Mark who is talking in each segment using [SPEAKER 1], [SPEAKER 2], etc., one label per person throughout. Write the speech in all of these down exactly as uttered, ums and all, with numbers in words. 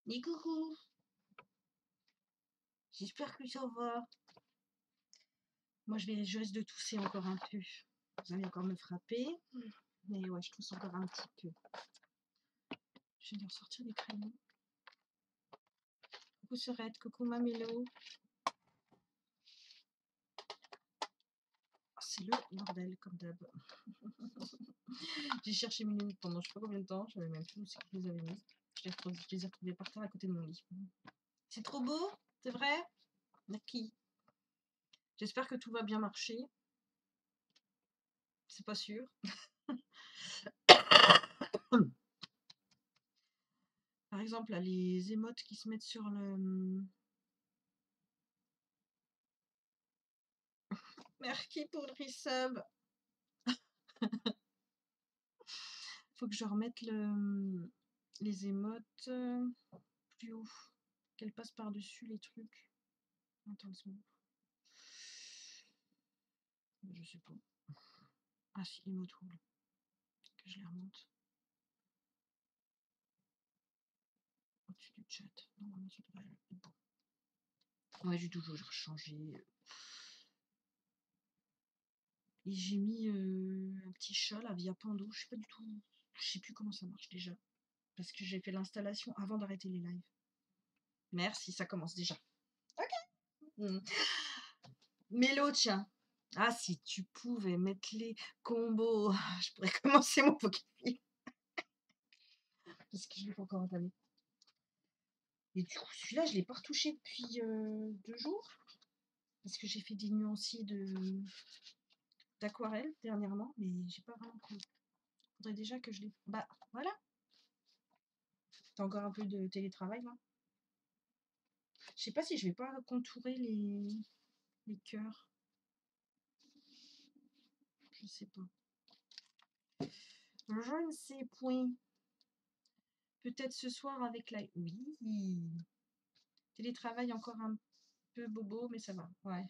[SPEAKER 1] Dis coucou, j'espère que ça va. Moi, je, vais, je risque de tousser encore un peu. Vous allez encore me frapper. Mais ouais, je tousse encore un petit peu. Je vais lui ressortir les crayons. Coucou Serette, coucou Mamélo. C'est le bordel, comme d'hab. J'ai cherché mes lunettes pendant je sais pas combien de temps. Je savais même plus où c'est que je les avais mises. Je les, je les ai retrouvées par terre à côté de mon lit. C'est trop beau, c'est vrai? Qui? J'espère que tout va bien marcher. C'est pas sûr. Par exemple, là, les émotes qui se mettent sur le... Merci pour le resub. Faut que je remette le, les émotes plus haut. Qu'elle passe par-dessus les trucs. Attends une seconde. Je sais pas. Ah si, emote wall. Que je les remonte. Au-dessus du chat. Normalement, ça devrait être bon. Ouais, j'ai toujours changé. Et j'ai mis euh, un petit chat là via Pando. Je sais pas du tout. Je sais plus comment ça marche déjà. Parce que j'ai fait l'installation avant d'arrêter les lives. Merci, ça commence déjà. Ok. Mmh. Mélo, tiens. Ah, si tu pouvais mettre les combos, je pourrais commencer mon Pokémon. Parce que je l'ai pas encore entamé. Et du coup, celui-là, je ne l'ai pas retouché depuis euh, deux jours. Parce que j'ai fait des nuanciers de d'aquarelle dernièrement, mais j'ai pas vraiment pris. Il faudrait déjà que je les. Bah, voilà. T'as encore un peu de télétravail là. Je sais pas si je vais pas contourer les, les cœurs. Je sais pas. Je ne sais point. Peut-être ce soir avec la... Oui. Télétravail encore un peu bobo, mais ça va. Ouais.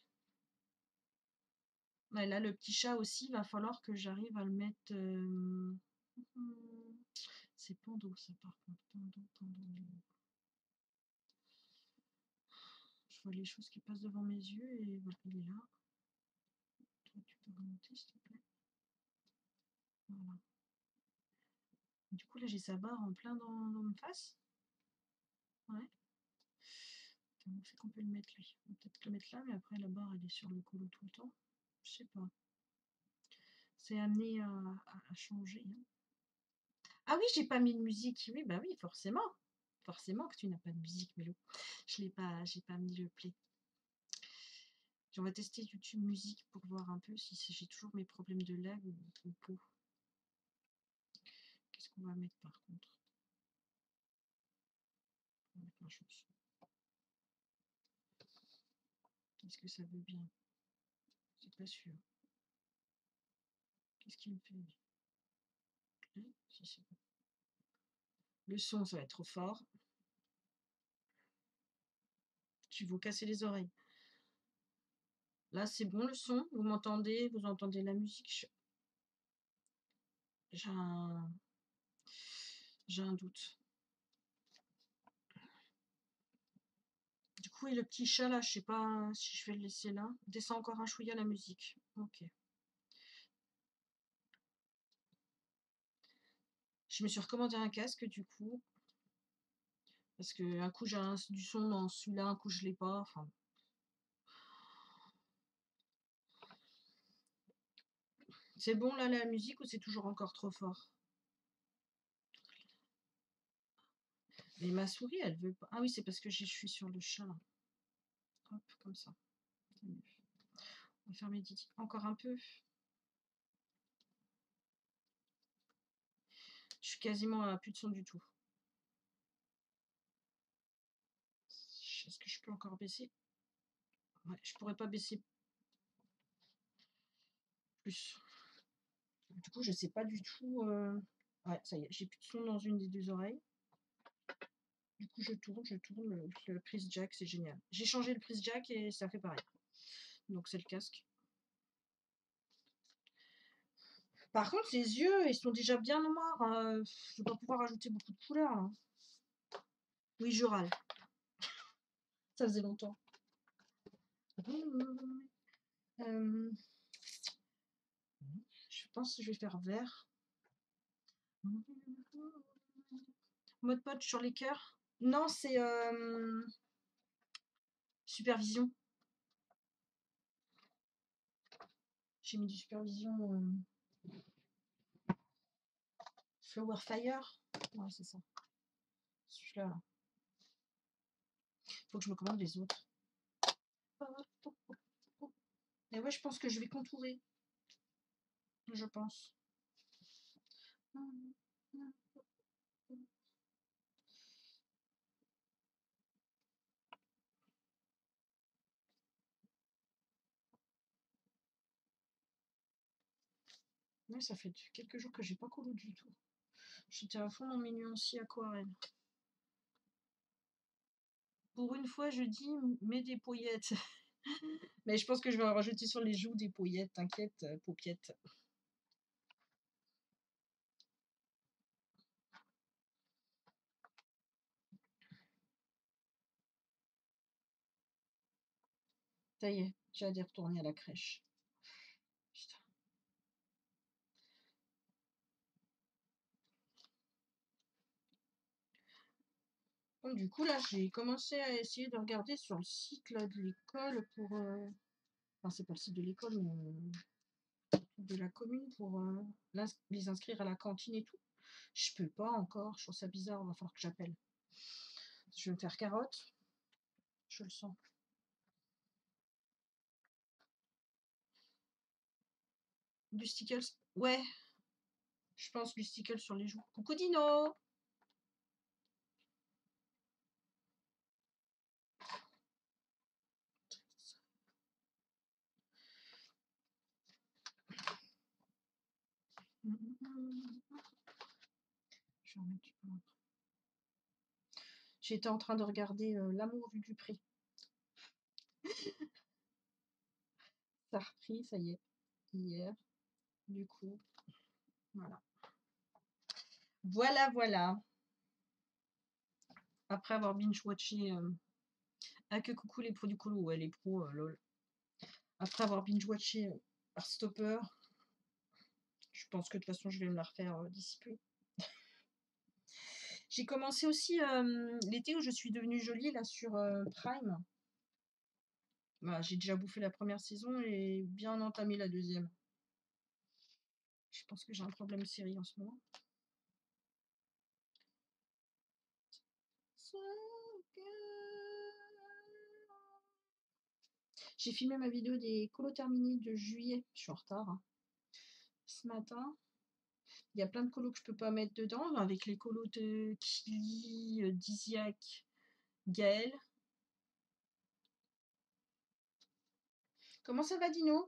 [SPEAKER 1] Ouais, là, le petit chat aussi, il va falloir que j'arrive à le mettre... Euh... C'est Pando, ça, par contre. Pando, Pando. Je vois les choses qui passent devant mes yeux et voilà, il est là. Toi, tu peux remonter, s'il te plaît. Voilà. Du coup, là, j'ai sa barre en plein dans, dans ma face. Ouais. Comment c'est qu'on peut le mettre, lui? On peut peut-être le mettre là, mais après, la barre, elle est sur le colo tout le temps. Je sais pas. C'est amené à, à, à changer. Hein. Ah oui, j'ai pas mis de musique. Oui, bah oui, forcément. Forcément que tu n'as pas de musique, Mélo. Je l'ai pas, j'ai pas mis le play. On va tester YouTube musique pour voir un peu si j'ai toujours mes problèmes de lag ou, ou pas. Qu'est-ce qu'on va mettre par contre? On va mettre la chanson. Est-ce que ça veut bien? C'est pas sûr. Qu'est-ce qu'il me fait? Hein, si c'est bon. Le son, ça va être trop fort. Tu vous casser les oreilles. Là, c'est bon le son. Vous m'entendez? Vous entendez la musique? J'ai un... J'ai un doute. Du coup, et le petit chat là, je sais pas si je vais le laisser là. Descends encore un chouïa la musique. Ok. Je me suis recommandé un casque du coup. Parce que un coup j'ai du son dans celui-là, un coup je l'ai pas. Enfin. C'est bon là la musique ou c'est toujours encore trop fort? Mais ma souris elle veut pas. Ah oui, c'est parce que je suis sur le chat là. Hop, comme ça. On va fermer Didi. Encore un peu. Je suis quasiment à plus de son du tout. Est-ce que je peux encore baisser? Ouais, je pourrais pas baisser plus. Du coup, je sais pas du tout. Euh... Ouais, ça y est, j'ai plus de son dans une des deux oreilles. Du coup, je tourne, je tourne le, le prise jack, c'est génial. J'ai changé le prise jack et ça fait pareil. Donc, c'est le casque. Par contre, les yeux, ils sont déjà bien noirs. Euh, je vais pas pouvoir ajouter beaucoup de couleurs. Hein. Oui, je râle. Ça faisait longtemps. Euh, je pense que je vais faire vert. Mode pote sur les cœurs. Non, c'est euh, supervision. J'ai mis du supervision. Euh, Flower Fire. Ouais, c'est ça. Celui-là. Là. Faut que je me commande les autres. Et ouais, je pense que je vais contourer. Je pense. Ouais, ça fait quelques jours que j'ai pas collé du tout. J'étais à fond dans mes nuanciers aquarelles. Pour une fois, je dis, mets des paillettes. Mais je pense que je vais en rajouter sur les joues des paillettes, t'inquiète, paupiettes. Ça y est, j'ai hâte d'y retourner à la crèche. Putain. Donc, du coup, là, j'ai commencé à essayer de regarder sur le site là, de l'école pour... Euh... Enfin, c'est pas le site de l'école, mais euh, de la commune pour euh, les inscrire à la cantine et tout. Je peux pas encore, je trouve ça bizarre, il va falloir que j'appelle. Je vais me faire carotte. Je le sens. Du stickles. Ouais. Je pense du stickle sur les joues. Coucou Dino. Je vais remettre du peu. J'étais en train de regarder euh, L'amour vu du prix. Ça a repris, ça y est, hier. Du coup, voilà. Voilà, voilà. Après avoir binge-watché... Euh... Ah, que coucou les pros du colo. Ouais, les pros, euh, lol. Après avoir binge-watché euh, Heartstopper, je pense que de toute façon, je vais me la refaire euh, d'ici peu. J'ai commencé aussi euh, l'été où je suis devenue jolie, là, sur euh, Prime. Bah, j'ai déjà bouffé la première saison et bien entamé la deuxième. Je pense que j'ai un problème série en ce moment. J'ai filmé ma vidéo des colos terminés de juillet. Je suis en retard. Hein. Ce matin, il y a plein de colos que je peux pas mettre dedans, avec les colos de Kili, euh, Diziac, Gaël. Comment ça va, Dino?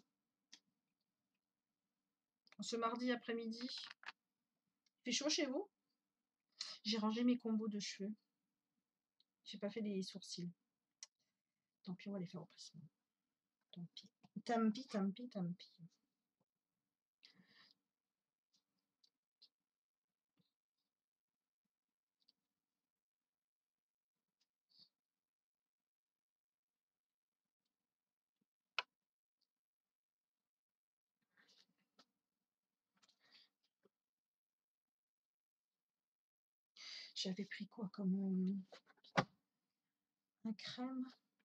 [SPEAKER 1] Ce mardi après-midi. Il fait chaud chez vous? J'ai rangé mes combos de cheveux. J'ai pas fait les sourcils. Tant pis, on va les faire au passement. Tant pis. Tant pis, tant pis, tant pis. J'avais pris quoi comme euh, un crème?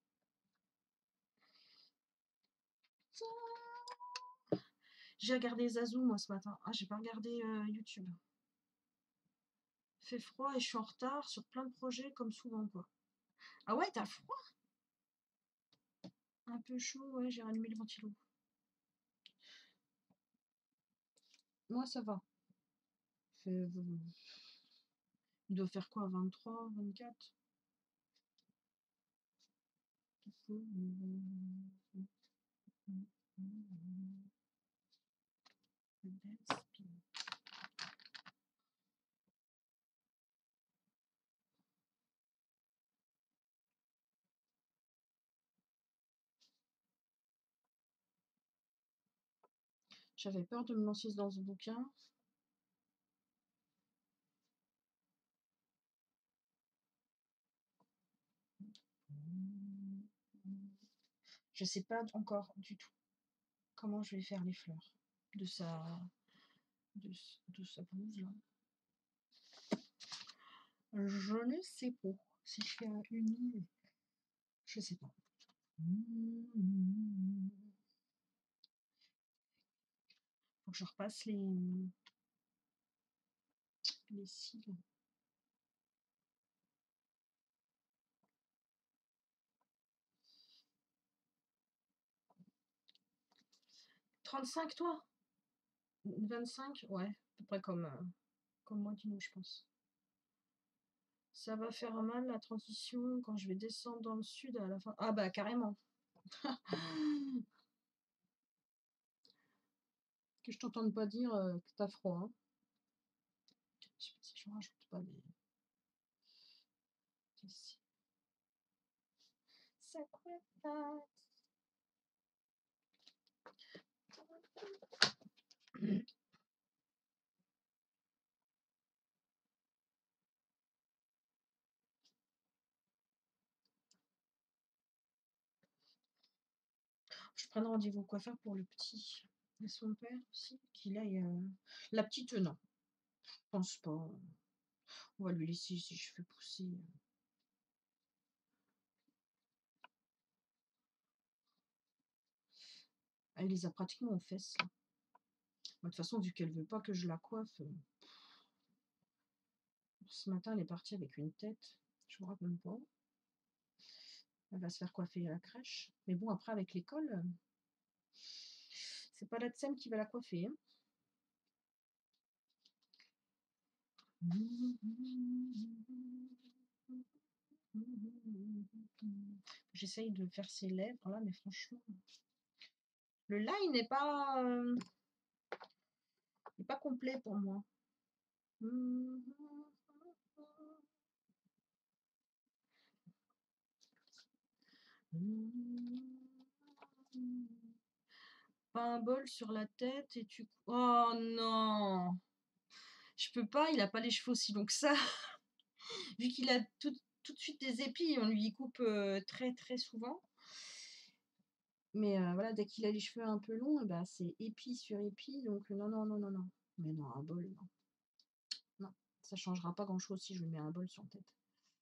[SPEAKER 1] J'ai regardé Zazou moi ce matin. Ah, j'ai pas regardé euh, YouTube. Fait froid et je suis en retard sur plein de projets comme souvent quoi. Ah ouais, t'as froid? Un peu chaud, ouais, j'ai rallumé le ventilo. Moi ça va. Fait, euh, il doit faire quoi, vingt-trois, vingt-quatre? J'avais peur de me lancer dans ce bouquin. Je sais pas encore du tout comment je vais faire les fleurs de sa de, s- de sa blouse là. Je ne sais pas si je fais un uni, je sais pas. Faut que je repasse les, les cils. trente-cinq toi? vingt-cinq? Ouais, à peu près comme, euh, comme moi, Dino, je pense. Ça va faire mal la transition quand je vais descendre dans le sud à la fin. Ah bah carrément. Que je t'entende pas dire euh, que t'as froid. Hein. Je sais pas si je rajoute pas des. Ici. Ça coiffe. Je prends rendez-vous au coiffeur pour le petit. Et son père aussi, qu'il aille. euh, La petite, euh, non. Je pense pas. On va lui laisser ses cheveux pousser. Elle les a pratiquement aux fesses. Là. De toute façon, vu qu'elle veut pas que je la coiffe, euh, ce matin, elle est partie avec une tête. Je vous raconte pas. Elle va se faire coiffer à la crèche. Mais bon, après, avec l'école, euh, c'est pas la Tsem qui va la coiffer. Hein. J'essaye de faire ses lèvres là, mais franchement, le line n'est pas, euh, n'est pas complet pour moi. Pas un bol sur la tête et tu. Oh non! Je peux pas, il a pas les cheveux aussi longs que ça. Vu qu'il a tout, tout de suite des épis, on lui coupe euh, très très souvent. Mais euh, voilà, dès qu'il a les cheveux un peu longs, eh ben, c'est épi sur épi. Donc non, non, non, non, non. Mais non, un bol, non. Non, ça changera pas grand-chose si je lui mets un bol sur la tête.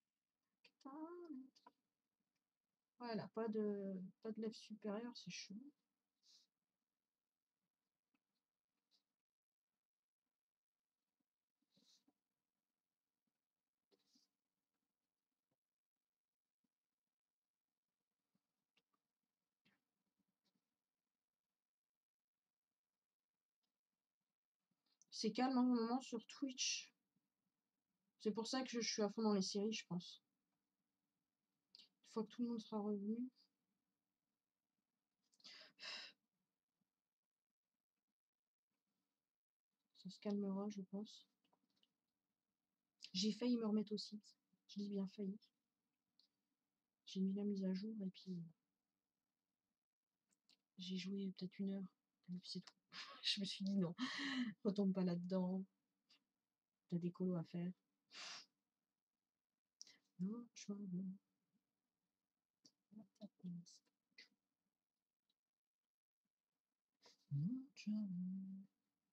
[SPEAKER 1] Voilà, pas de, pas de lèvres supérieures, c'est chaud. C'est calme en ce moment sur Twitch. C'est pour ça que je suis à fond dans les séries, je pense. Une fois que tout le monde sera revenu. Ça se calmera, je pense. J'ai failli me remettre aussi. Je dis bien failli. J'ai mis la mise à jour et puis j'ai joué peut-être une heure. Et puis c'est tout. Je me suis dit non, retombe pas là-dedans. T'as des colos à faire. No trouble. No trouble.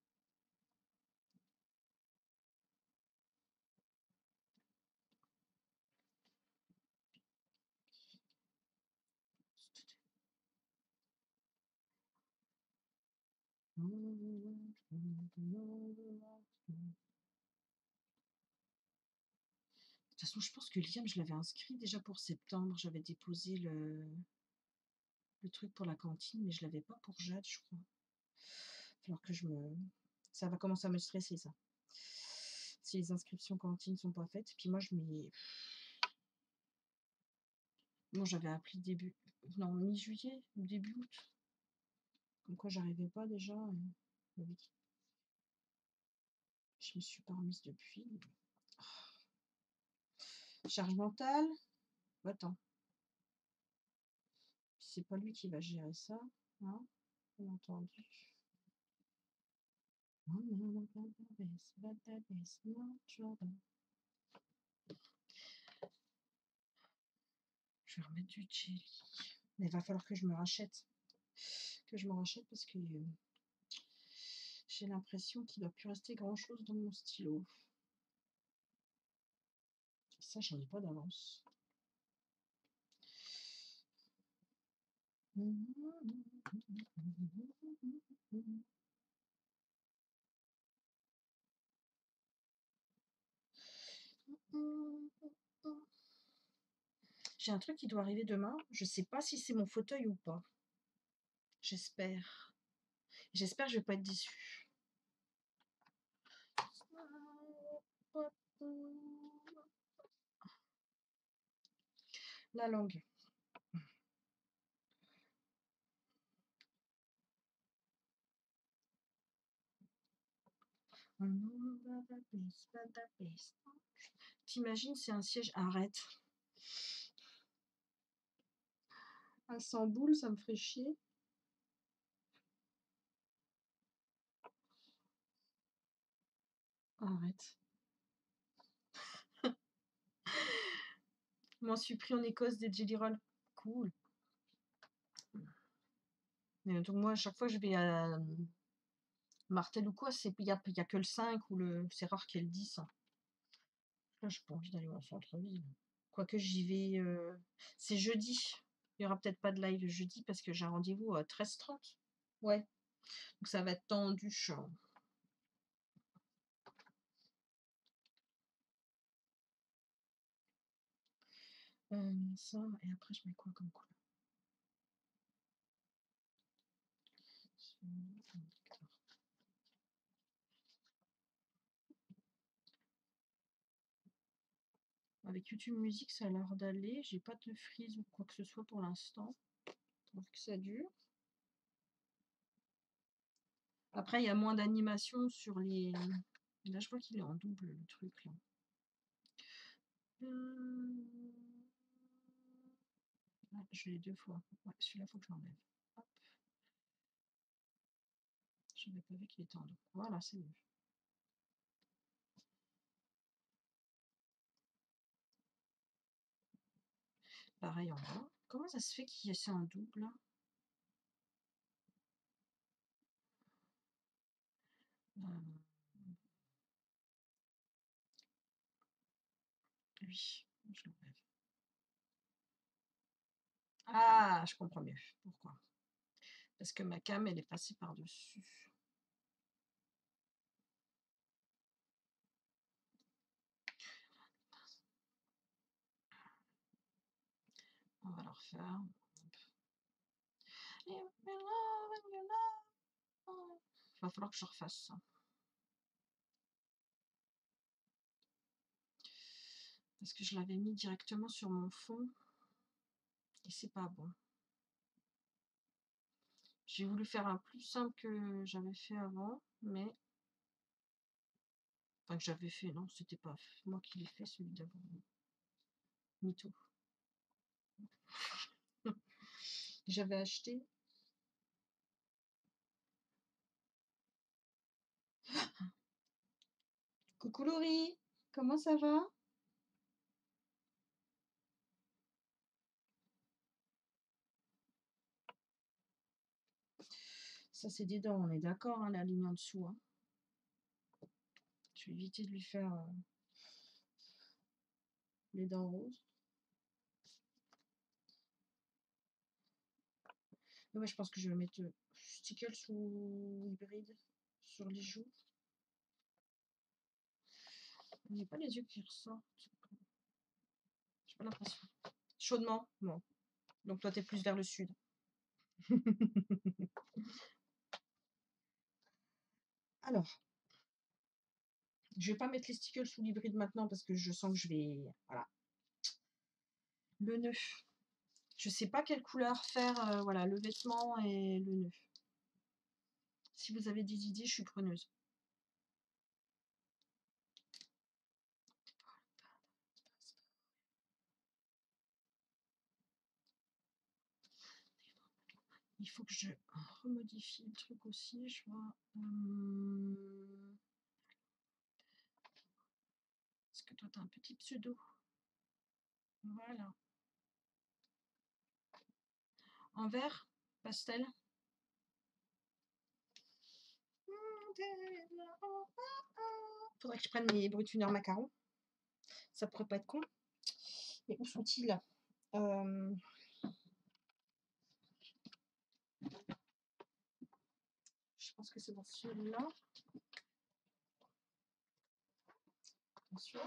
[SPEAKER 1] De toute façon, je pense que Liam, je l'avais inscrit déjà pour septembre. J'avais déposé le, le truc pour la cantine, mais je l'avais pas pour Jade, je crois. Alors que je me. Ça va commencer à me stresser, ça. Si les inscriptions cantine sont pas faites. Puis moi, je m'y. Bon, j'avais appelé début. Non, mi-juillet, début août. Comme quoi, j'arrivais pas déjà. Et... oui. Je me suis pas remise depuis. Charge mentale. Attends. C'est pas lui qui va gérer ça. Hein, bien entendu. Je vais remettre du jelly. Mais il va falloir que je me rachète. Que je me rachète parce que euh, j'ai l'impression qu'il ne doit plus rester grand-chose dans mon stylo. Ça, j'en ai pas d'avance. J'ai un truc qui doit arriver demain. Je sais pas si c'est mon fauteuil ou pas. J'espère. J'espère que je vais pas être déçue. La langue. T'imagines, c'est un siège. Arrête. À cent boules, ça me ferait chier. Arrête. M'en suis pris en Écosse des jelly rolls. Cool. Mais donc moi, à chaque fois que je vais à Martel ou quoi, il n'y a, y a que le cinq ou le. C'est rare qu'il y ait le dix. Là, j'ai pas envie d'aller en centre-ville. Quoique j'y vais. Euh... C'est jeudi. Il n'y aura peut-être pas de live jeudi parce que j'ai un rendez-vous à treize heures trente. Ouais. Donc ça va être tendu. Euh, ça, et après je mets quoi comme couleur? Avec YouTube Music, ça a l'air d'aller. J'ai pas de frise ou quoi que ce soit pour l'instant. Je trouve que ça dure. Après, il y a moins d'animation sur les. Là, je vois qu'il est en double le truc là. Euh... Ah, je l'ai deux fois. Ouais, celui-là, faut que je l'enlève. Hop. Je n'avais pas vu qu'il était en double. Voilà, c'est mieux. Pareil en bas. Comment ça se fait qu'il y ait ça en double là? euh... Oui, je l'enlève. Ah, je comprends mieux. Pourquoi? Parce que ma cam, elle est passée par-dessus. On va le refaire. Il va falloir que je refasse ça. Parce que je l'avais mis directement sur mon fond. Et c'est pas bon. J'ai voulu faire un plus simple que j'avais fait avant. Mais... Enfin, que j'avais fait. Non, c'était pas moi qui l'ai fait, celui d'avant. Mytho. J'avais acheté. Coucou Laurie, comment ça va? Ça c'est des dents, on est d'accord, hein, la ligne en dessous. Hein. Je vais éviter de lui faire euh, les dents roses. Mais ouais, je pense que je vais mettre euh, stickles ou hybride sur les joues. Il n'y a pas les yeux qui ressortent. J'ai pas l'impression. Chaudement, bon. Donc toi, t'es plus vers le sud. Alors, je vais pas mettre les stickles sous l'hybride maintenant parce que je sens que je vais... Voilà. Le nœud. Je sais pas quelle couleur faire, euh, voilà, le vêtement et le nœud. Si vous avez des idées, je suis preneuse. Il faut que je remodifie le truc aussi, je vois. Hum... Est-ce que toi, tu as un petit pseudo? Voilà. En vert pastel. Faudrait que je prenne mes brutuneurs macarons. Ça pourrait pas être con. Mais où sont-ils? euh... Je pense que c'est dans celui-là. Attention.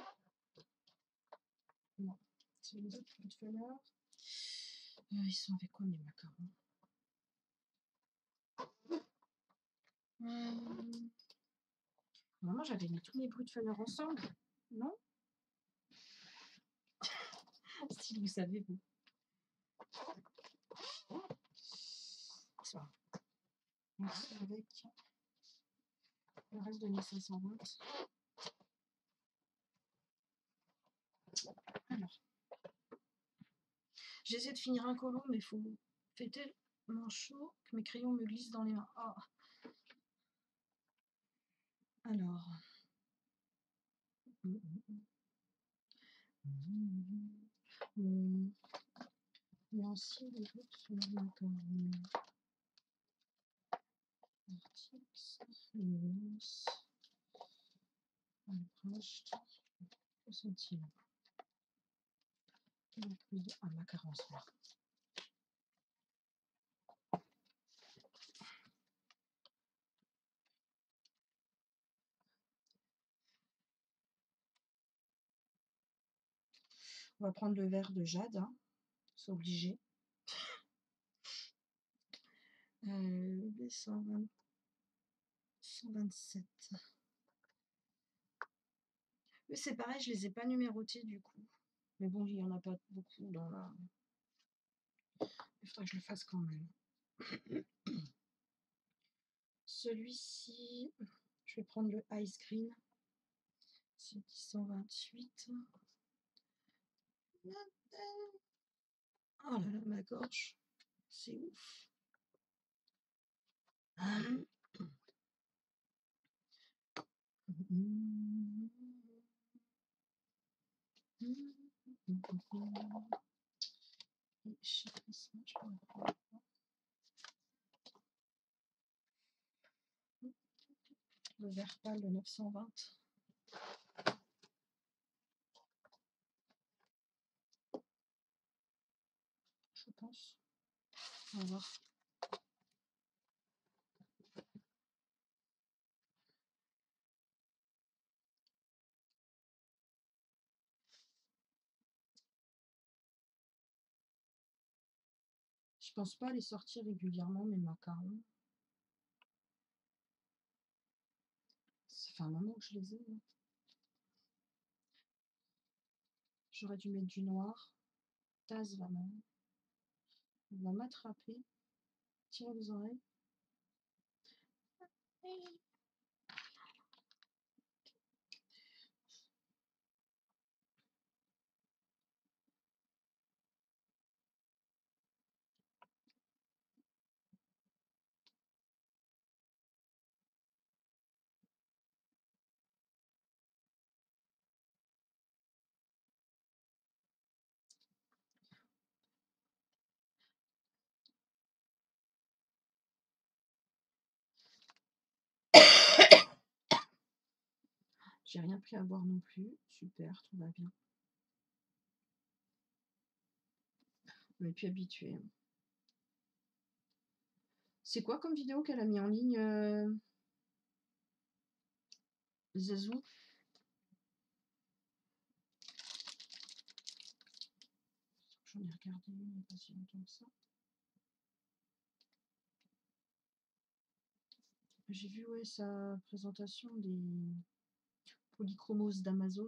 [SPEAKER 1] Non, c'est les autres brutuneurs. Euh, ils sont avec quoi mes macarons? hum... Normalement, j'avais mis tous mes brutuneurs ensemble, non? Si vous savez, vous. Ça. Merci avec le reste de mes cinq cent vingt. Alors, j'essaie de finir un colo, mais il faut fêter mon chaud que mes crayons me glissent dans les mains. Oh. Alors. Mmh, mmh. Il y a aussi des autres sur le macaron. Artix, nuance, albrust, que sont-ils? Un macaron là. On va prendre le verre de jade, hein. C'est obligé. Euh, cent vingt, cent vingt-sept. Mais c'est pareil, je les ai pas numérotés du coup. Mais bon, il n'y en a pas beaucoup dans la... Il faudrait que je le fasse quand même. Celui-ci, je vais prendre le Ice Green. C'est cent vingt-huit. Oh là là, ma gorge. C'est ouf. Le vert pâle, le neuf cent vingt. Je pense. On va voir. Je pense pas les sortir régulièrement, mes macarons. Ça fait un moment que je les ai. J'aurais dû mettre du noir. Taz va va m'attraper. Tirez les oreilles. J'ai rien pris à boire non plus. Super, tout va bien. On n'est plus habitué. C'est quoi comme vidéo qu'elle a mis en ligne, euh... Zazou? J'en ai regardé il n'y a pas si longtemps que ça. J'ai vu ouais, sa présentation des polychromoses d'Amazon.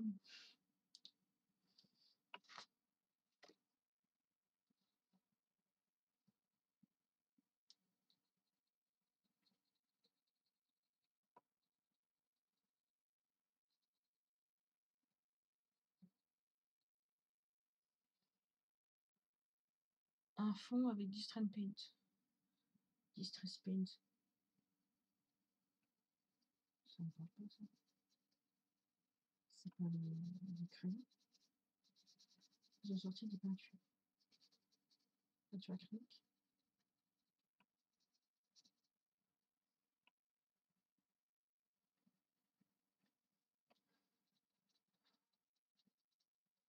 [SPEAKER 1] Un fond avec Distress Paint. Distress Paint. Ça me parle pas ça. C'est pas des crayons. Ils ont sorti des peintures. Peinture acrylique.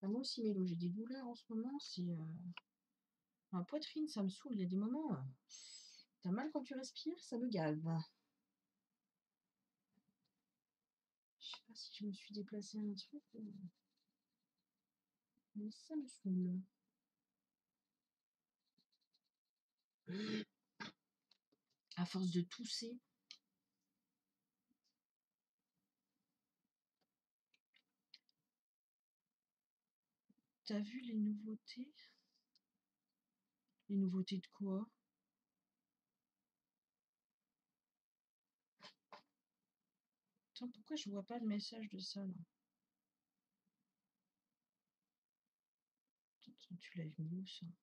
[SPEAKER 1] Ah, moi aussi, Mélo, j'ai des douleurs en ce moment, c'est euh, ma poitrine, ça me saoule. Il y a des moments, euh, t'as mal quand tu respires, ça me gave. Je sais pas si je me suis déplacée un truc, euh, mais ça me saoule. À force de tousser. T'as vu les nouveautés? Les nouveautés de quoi? Attends, pourquoi je vois pas le message de ça là? Attends, tu l'as mis où ça?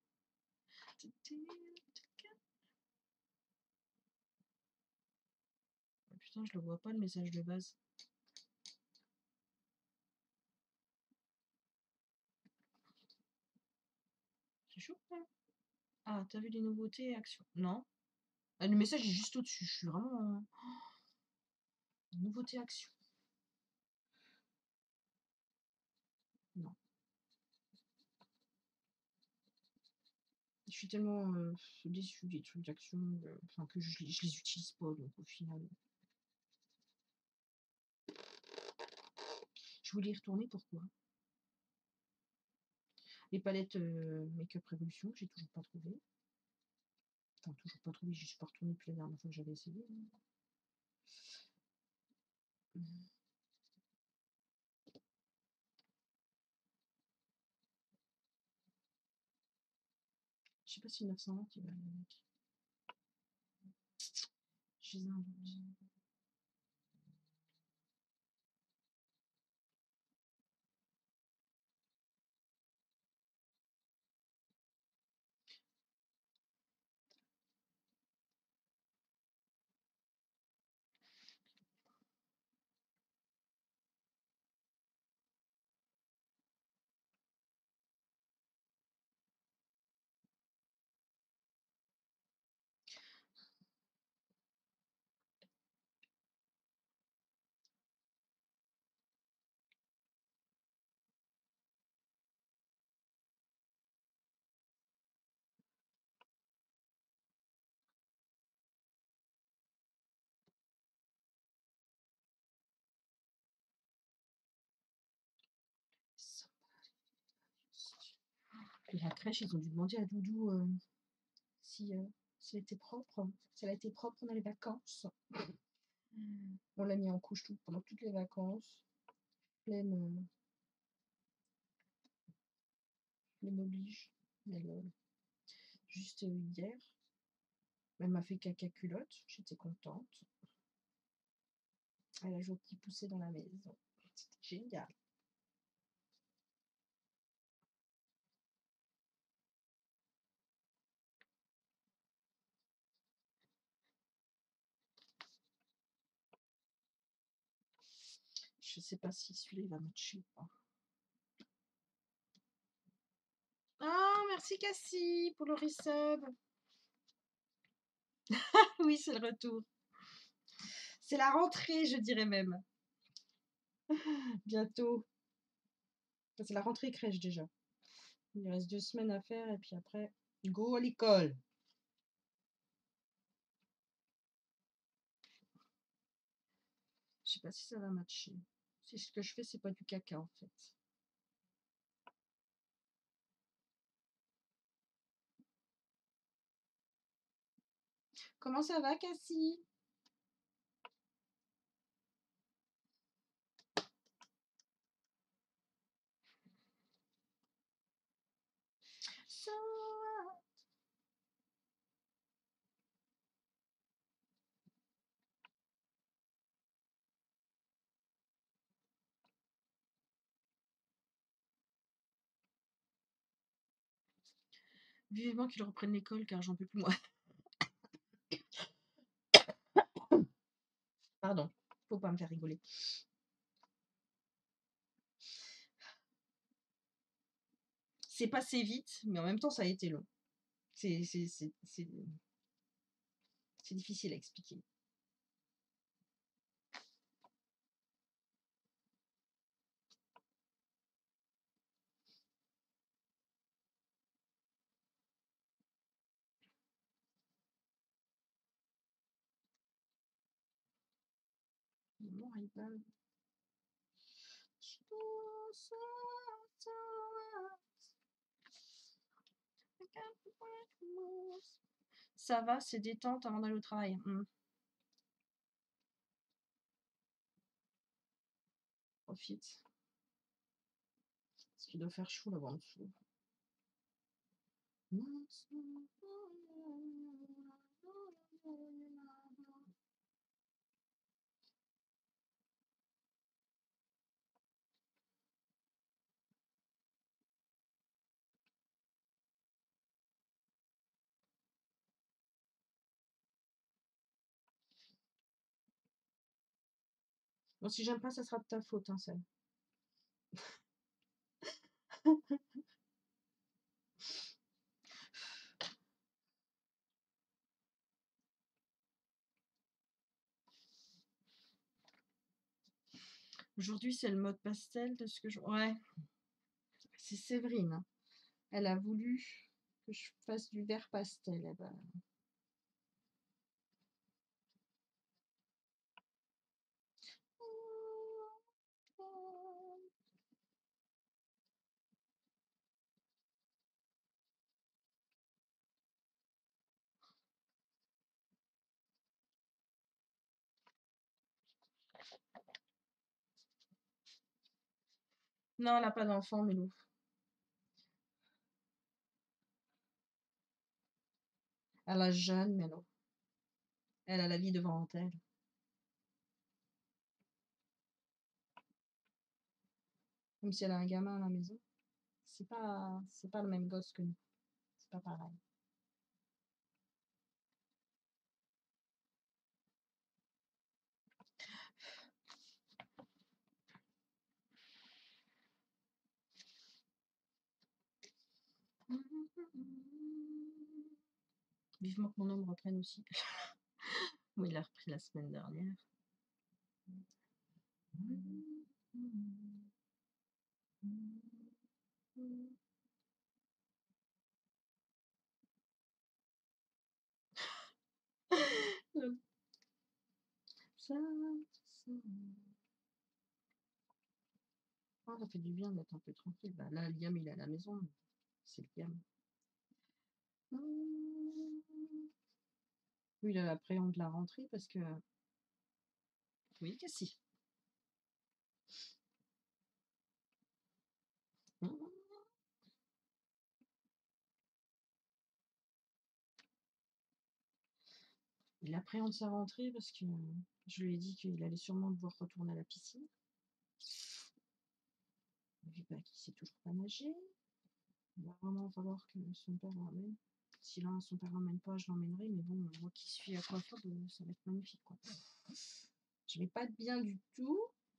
[SPEAKER 1] Oh, putain, je le vois pas le message de base. C'est chaud là. Ah, t'as vu les nouveautés actions? Non. Ah, le message est juste au-dessus. Je suis vraiment en... Nouveauté action. Non. Je suis tellement euh, déçue des trucs d'action, euh, enfin que je, je les utilise pas, donc au final. Je voulais y retourner, pourquoi? Les palettes euh, Make-up Révolution, que j'ai toujours pas trouvé. Enfin, toujours pas trouvé, j'y suis pas retournée depuis la dernière fois que j'avais essayé. Hum. Je sais pas si neuf cent vingt il va aller avec. J'ai un doute. Et la crèche, ils ont dû demander à Doudou euh, si, euh, si elle était propre. Si elle a été propre pendant les vacances. On l'a mis en couche tout, pendant toutes les vacances. Flemme, euh, flemme oblige. Mais lol. Juste euh, hier, elle m'a fait caca culotte. J'étais contente. Elle a joué au petit poussé dans la maison. C'était génial. Je sais pas si celui-là il va matcher ou pas. Ah, merci Cassie pour le resub. Oui, c'est le retour. C'est la rentrée, je dirais même. Bientôt. Enfin, c'est la rentrée crèche déjà. Il reste deux semaines à faire et puis après, go à l'école. Je sais pas si ça va matcher. Si ce que je fais, c'est pas du caca en fait. Comment ça va, Cassie? So... Vivement qu'ils reprennent l'école car j'en peux plus moi. Pardon, faut pas me faire rigoler. C'est passé vite, mais en même temps, ça a été long. C'est difficile à expliquer. Ray-Ban. Ça va, c'est détente avant d'aller au travail. Mmh. Profite. Parce qu'il doit faire chaud là-bas en dessous. Bon, si j'aime pas, ça sera de ta faute, hein, Sam. Aujourd'hui, c'est le mode pastel de ce que je... Ouais, c'est Séverine, hein. Elle a voulu que je fasse du vert pastel. Eh ben... Non, elle n'a pas d'enfant, Mélou. Elle a jeune, Mélou. Elle a la vie devant elle. Même si elle a un gamin à la maison. C'est pas, c'est pas le même gosse que nous. C'est pas pareil. Vivement que mon homme reprenne aussi. Oui, il a repris la semaine dernière. Ça, ça... Ah, ça fait du bien d'être un peu tranquille. Bah, là, Liam, il est à la maison. C'est Liam. Oui, il appréhende la rentrée parce que... Oui, que si. Il appréhende sa rentrée parce que je lui ai dit qu'il allait sûrement devoir retourner à la piscine. Vu bah, qu'il sait toujours pas nager. Il va vraiment falloir que son père l'emmène. Si là, son père l'emmène pas, je l'emmènerai. Mais bon, moi qui suis aquaphobe, ça va être magnifique, quoi. Je vais pas être bien du tout.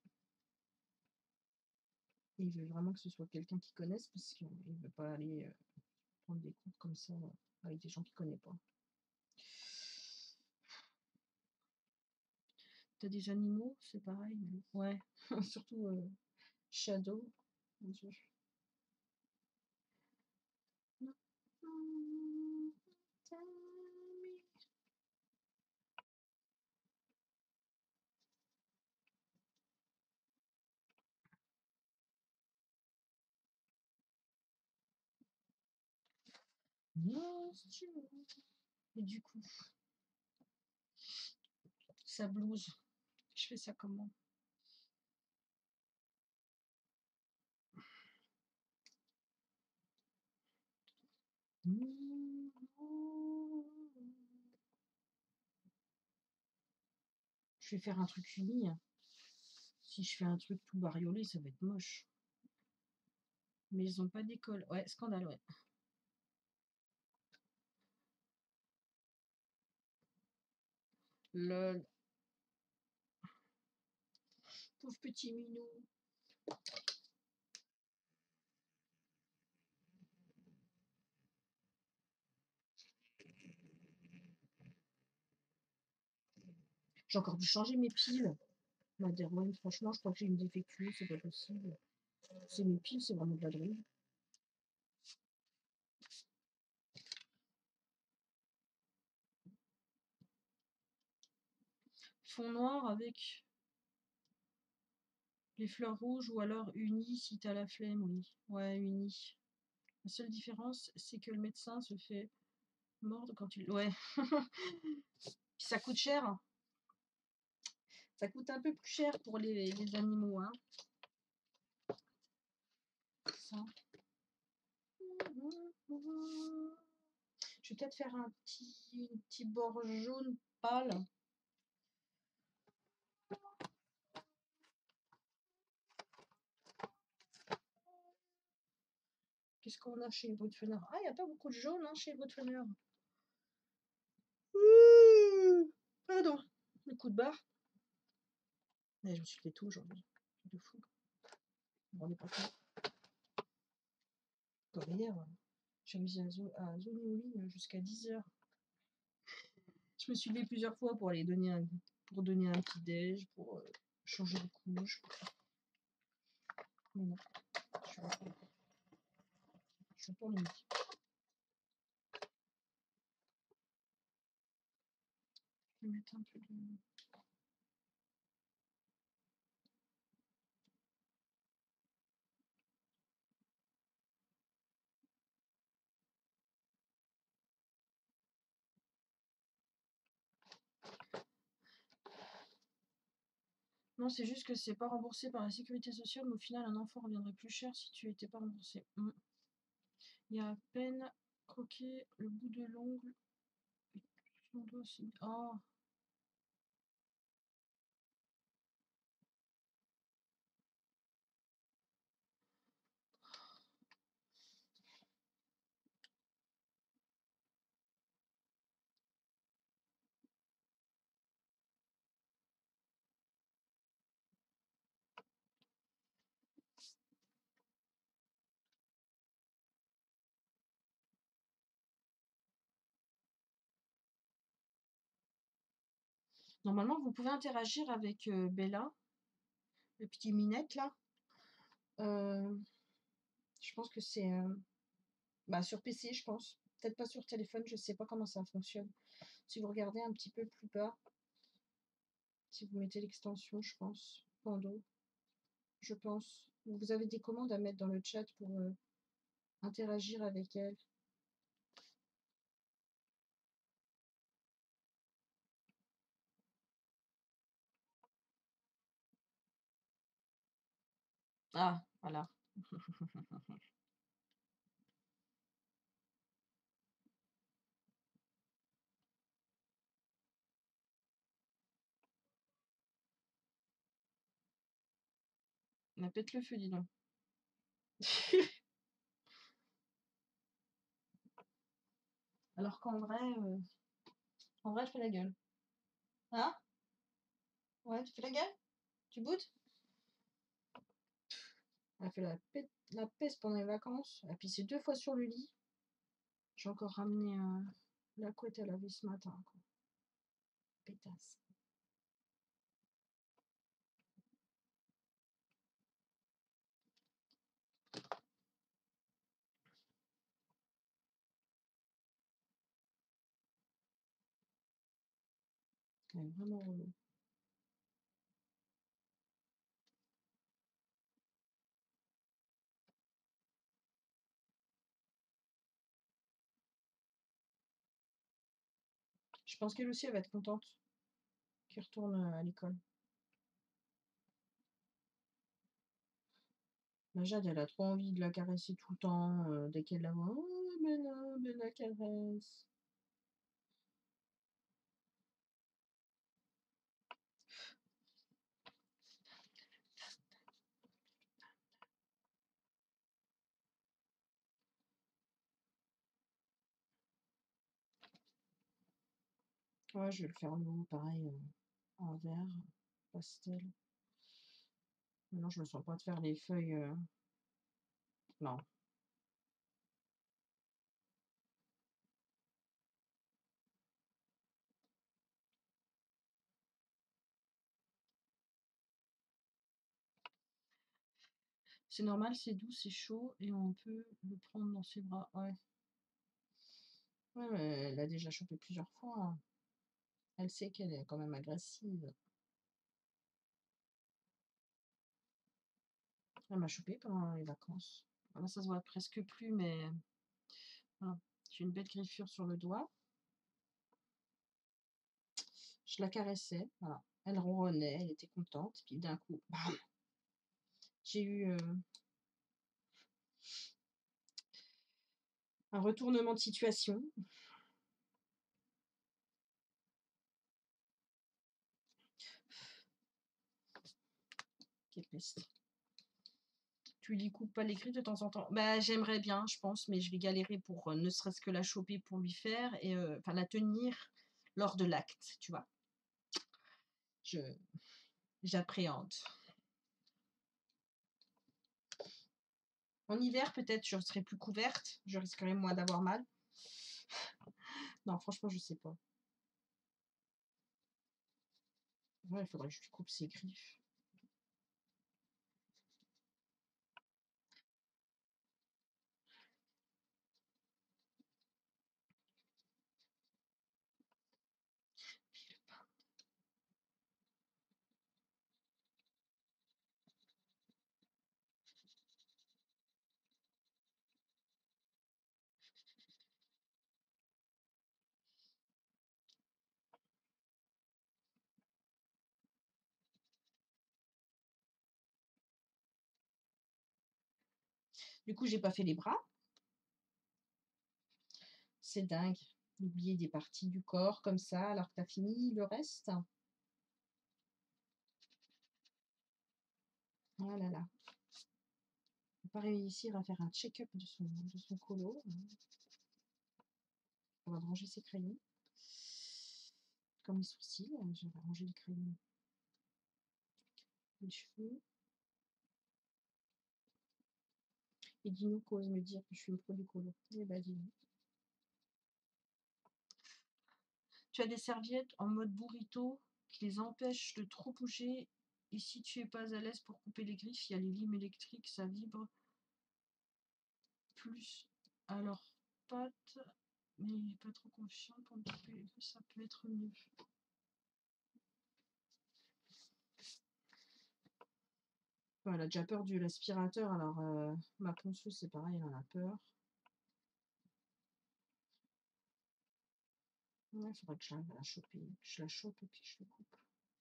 [SPEAKER 1] Et il veut vraiment que ce soit quelqu'un qui connaisse parce qu'il ne veut pas aller euh, prendre des cours comme ça euh, avec des gens qu'il connaît pas. T'as des animaux, c'est pareil. Mais... Ouais, surtout euh, Shadow. Mon Dieu. Et du coup, sa blouse, je fais ça comment? Je vais faire un truc uni. Si je fais un truc tout bariolé, ça va être moche. Mais ils ont pas d'école. Ouais, scandale, ouais. Lol. Pauvre petit minou. J'ai encore dû changer mes piles. Ma Derwent, franchement, je crois que j'ai une défectueuse, c'est pas possible. C'est mes piles, c'est vraiment de la drogue. Fond noir avec Les fleurs rouges ou alors uni si tu as la flemme, oui. Ouais, uni. La seule différence, c'est que le médecin se fait mordre quand tu... Ouais. Puis ça coûte cher, hein. Ça coûte un peu plus cher pour les, les animaux, hein. Ça. Je vais peut-être faire un petit, un petit bord jaune pâle. Qu'est-ce qu'on a chez Woodfunner? Ah, il n'y a pas beaucoup de jaune hein, chez Woodfunner. Pardon, le coup de barre. Mais je me suis fait tout aujourd'hui. De fou. On n'est pas compte. Comme hier, j'ai réussi à, zo à zoner au lit jusqu'à dix heures. Je me suis levée plusieurs fois pour aller donner un, pour donner un petit déj, pour euh, changer de couche. Mais non, je suis pas Je suis pour le midi. Je vais mettre un peu de... Non, c'est juste que c'est pas remboursé par la sécurité sociale, mais au final, un enfant reviendrait plus cher si tu étais pas remboursé. Mm. Il y a à peine croqué le bout de l'ongle. On doit aussi... Oh. Normalement, vous pouvez interagir avec euh, Bella, le petit minette là. Euh, je pense que c'est euh, bah, sur P C, je pense. Peut-être pas sur téléphone, je sais pas comment ça fonctionne. Si vous regardez un petit peu plus bas, si vous mettez l'extension, je pense, Pando, je pense. Vous avez des commandes à mettre dans le chat pour euh, interagir avec elle. Ah, voilà. On a pète le feu, dis donc. Alors qu'en vrai, euh, en vrai, je fais la gueule. Hein? Ouais, tu fais la gueule? Tu boudes? Elle a fait la, pète, la peste pendant les vacances. Elle a pissé deux fois sur le lit. J'ai encore ramené euh, la couette à laver ce matin. Quoi. Pétasse. Elle est vraiment relou. Je pense qu'elle aussi, elle va être contente qu'il retourne à l'école. La Jade, elle a trop envie de la caresser tout le temps. Euh, dès qu'elle la voit, oh, Bella, Bella caresse. Ouais, je vais le faire nous, pareil, euh, en vert, pastel. Non, je me sens pas de faire les feuilles. Euh... Non. C'est normal, c'est doux, c'est chaud et on peut le prendre dans ses bras. Ouais. Ouais, mais elle a déjà chopé plusieurs fois. Hein. Elle sait qu'elle est quand même agressive. Elle m'a chopé pendant les vacances. Là, ça se voit presque plus, mais voilà. J'ai une belle griffure sur le doigt. Je la caressais, voilà. Elle ronronnait, elle était contente, puis d'un coup, bam! J'ai eu, heu un retournement de situation. Quelle peste. Tu lui coupes pas les griffes de temps en temps? Bah, j'aimerais bien, je pense, mais je vais galérer pour, heu, ne serait-ce que la choper pour lui faire et heu, enfin la tenir lors de l'acte, tu vois? Je j'appréhende. En hiver, peut-être, je serai plus couverte, je risquerai moins d'avoir mal. Non, franchement, je sais pas. Ouais, il faudrait que je lui coupe ses griffes. Du coup, j'ai pas fait les bras. C'est dingue, d'oublier des parties du corps comme ça, alors que tu as fini le reste. Oh là là. Faut pas réussir à faire un check-up de son de son colo, hein. On va ranger ses crayons. Comme les sourcils, heu, je vais ranger les crayons. Les cheveux. Et Dino qui ose me dire que je suis une pro du colo. Eh bah, dis donc. Tu as des serviettes en mode burrito qui les empêchent de trop bouger et si tu es pas à l'aise pour couper les griffes, il y a les limes électriques, ça vibre plus à leurs pattes, mais il est pas trop confiant pour me couper les griffes, ça peut être mieux. Ouais, elle a déjà peur de l'aspirateur, alors heu, ma ponceuse, c'est pareil, elle en a peur. Ouais, il faudrait que j'arrive à la choper, que je la chope et puis je le coupe.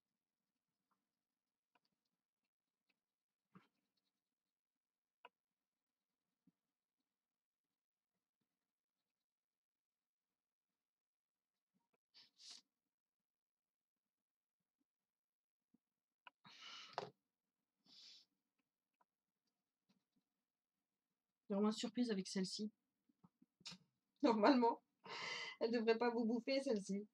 [SPEAKER 1] Il y aura moins de surprise avec celle-ci. Normalement, elle devrait pas vous bouffer celle-ci.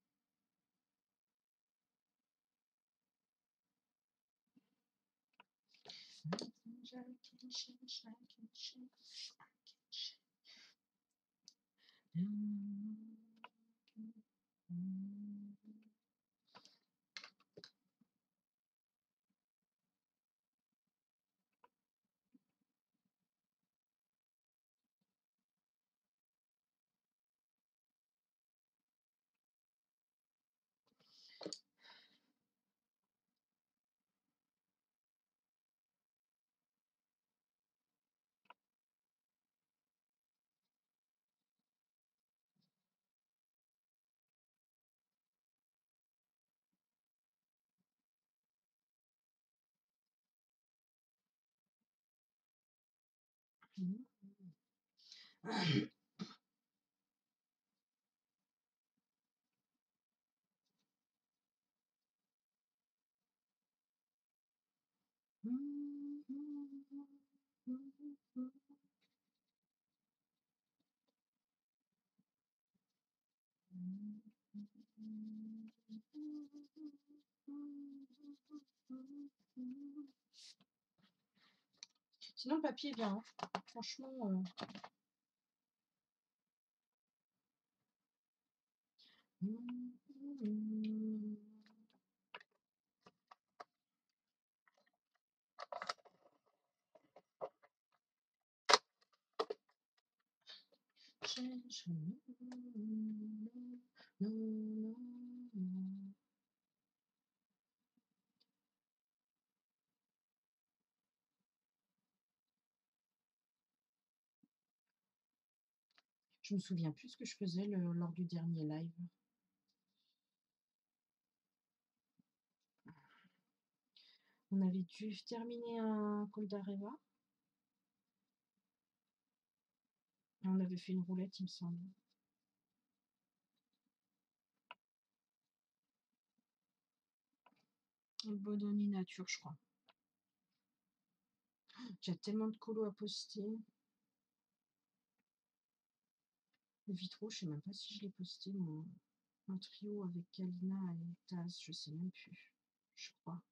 [SPEAKER 1] Sinon, le papier est bien, hein. Franchement, heu Je me souviens plus ce que je faisais le lors du dernier live. On avait dû terminer un call d'Areva. Et on avait fait une roulette, il me semble. Le Bodoni Nature, je crois. J'ai tellement de colos à poster. Le Vitro, je sais même pas si je l'ai posté, mon, mon trio avec Kalina et Taz, je sais même plus. Je crois.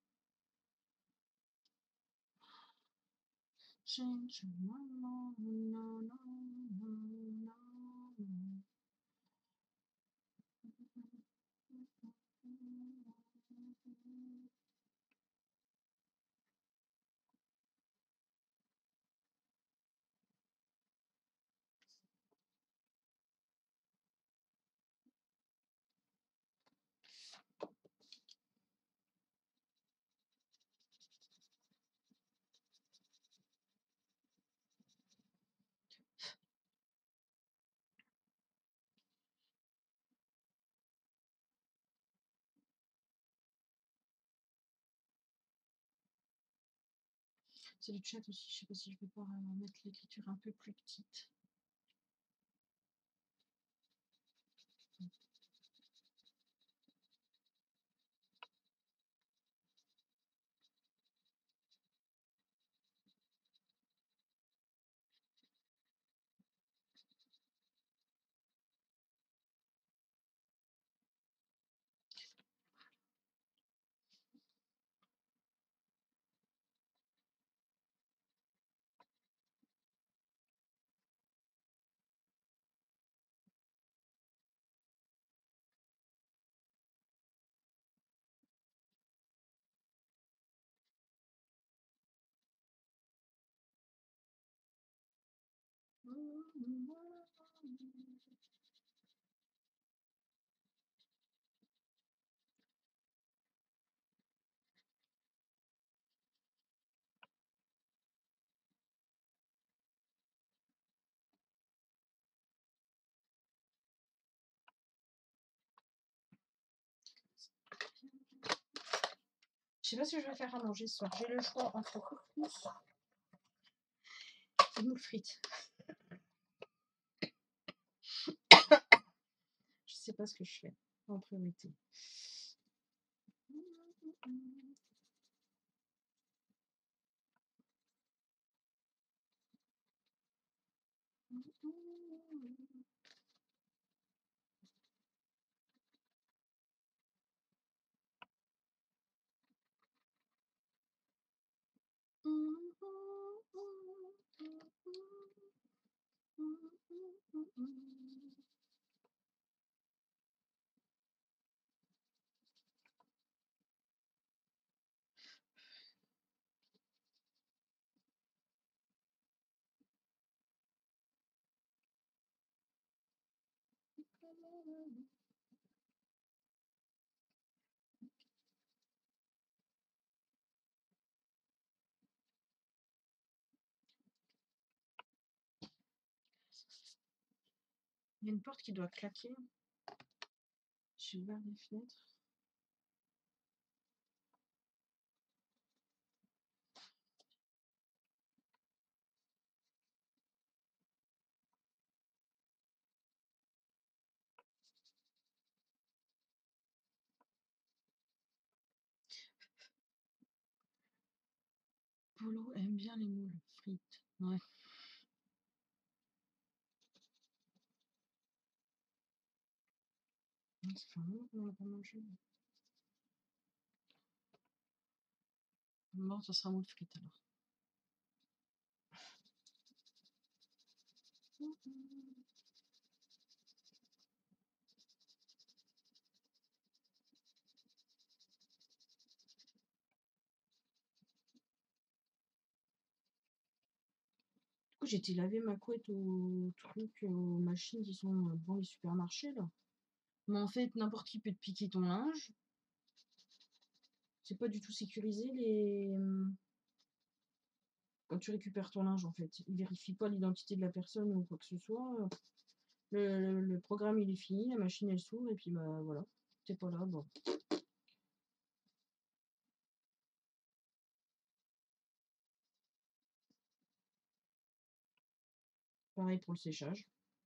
[SPEAKER 1] Change my mind, no, no, no, no, no. C'est le chat aussi, je sais pas si je vais pouvoir euh, mettre l'écriture un peu plus petite. Je sais pas ce que je vais faire à manger ce soir. J'ai le choix entre couscous et moules frites. Je sais pas ce que je fais en priorité. Il y a une porte qui doit claquer. J'ai ouvert les fenêtres. Polo aime bien les moules frites. Ouais. Ça fait un moment qu'on n'a pas mangé. Bon, ça sera moule frites alors. Du coup, j'ai été laver ma couette au truc, aux machines qui sont devant les supermarchés là. Mais en fait, n'importe qui peut te piquer ton linge. C'est pas du tout sécurisé les. Quand tu récupères ton linge, en fait, ils vérifient pas l'identité de la personne ou quoi que ce soit. Le le le programme il est fini, la machine elle s'ouvre et puis, bah, voilà, tu es pas là, bon. Pareil pour le séchage.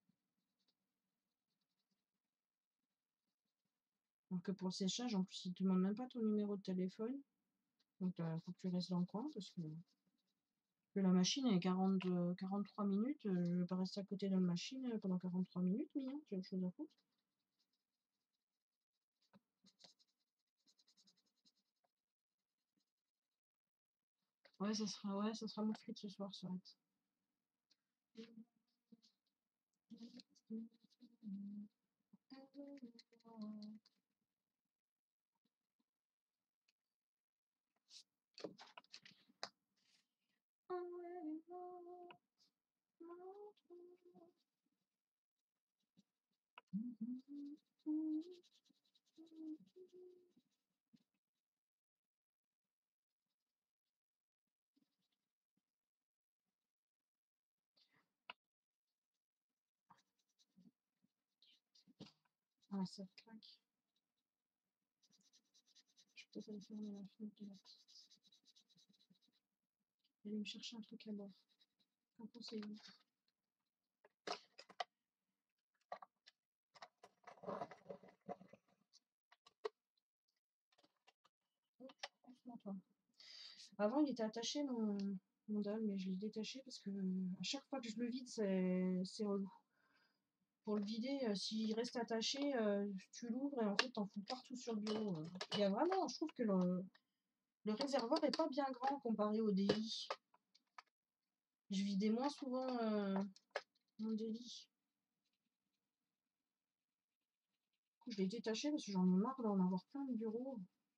[SPEAKER 1] Alors que pour le séchage, en plus, il te demande même pas ton numéro de téléphone. Donc, heu, faut que tu restes dans le coin parce que que la machine elle est quarante, heu, quarante-trois minutes, heu, je vais pas rester à côté d'une machine, heu, pendant quarante-trois minutes, Mia, j'ai autre chose à foutre. Ouais, ça sera ouais, ça sera moules frites ce soir, ça va être. Ah, ça claque. Je peux peut-être aller fermer la fenêtre de la petite. Aller me chercher un truc à boire. Qu'en pensez-vous? Doucement, toi. Avant, il était attaché mon mon dalle, mais je l'ai détaché parce que à chaque fois que je le vide, c'est c'est relou. Pour le vider, heu, s'il reste attaché, heu, tu l'ouvres et en fait, tu en fous partout sur le bureau, heu. Il y a vraiment je trouve que le le réservoir est pas bien grand comparé au délit. Je vidais moins souvent, heu, mon délit. Du coup, je l'ai détaché parce que j'en ai marre d'en avoir plein le bureau.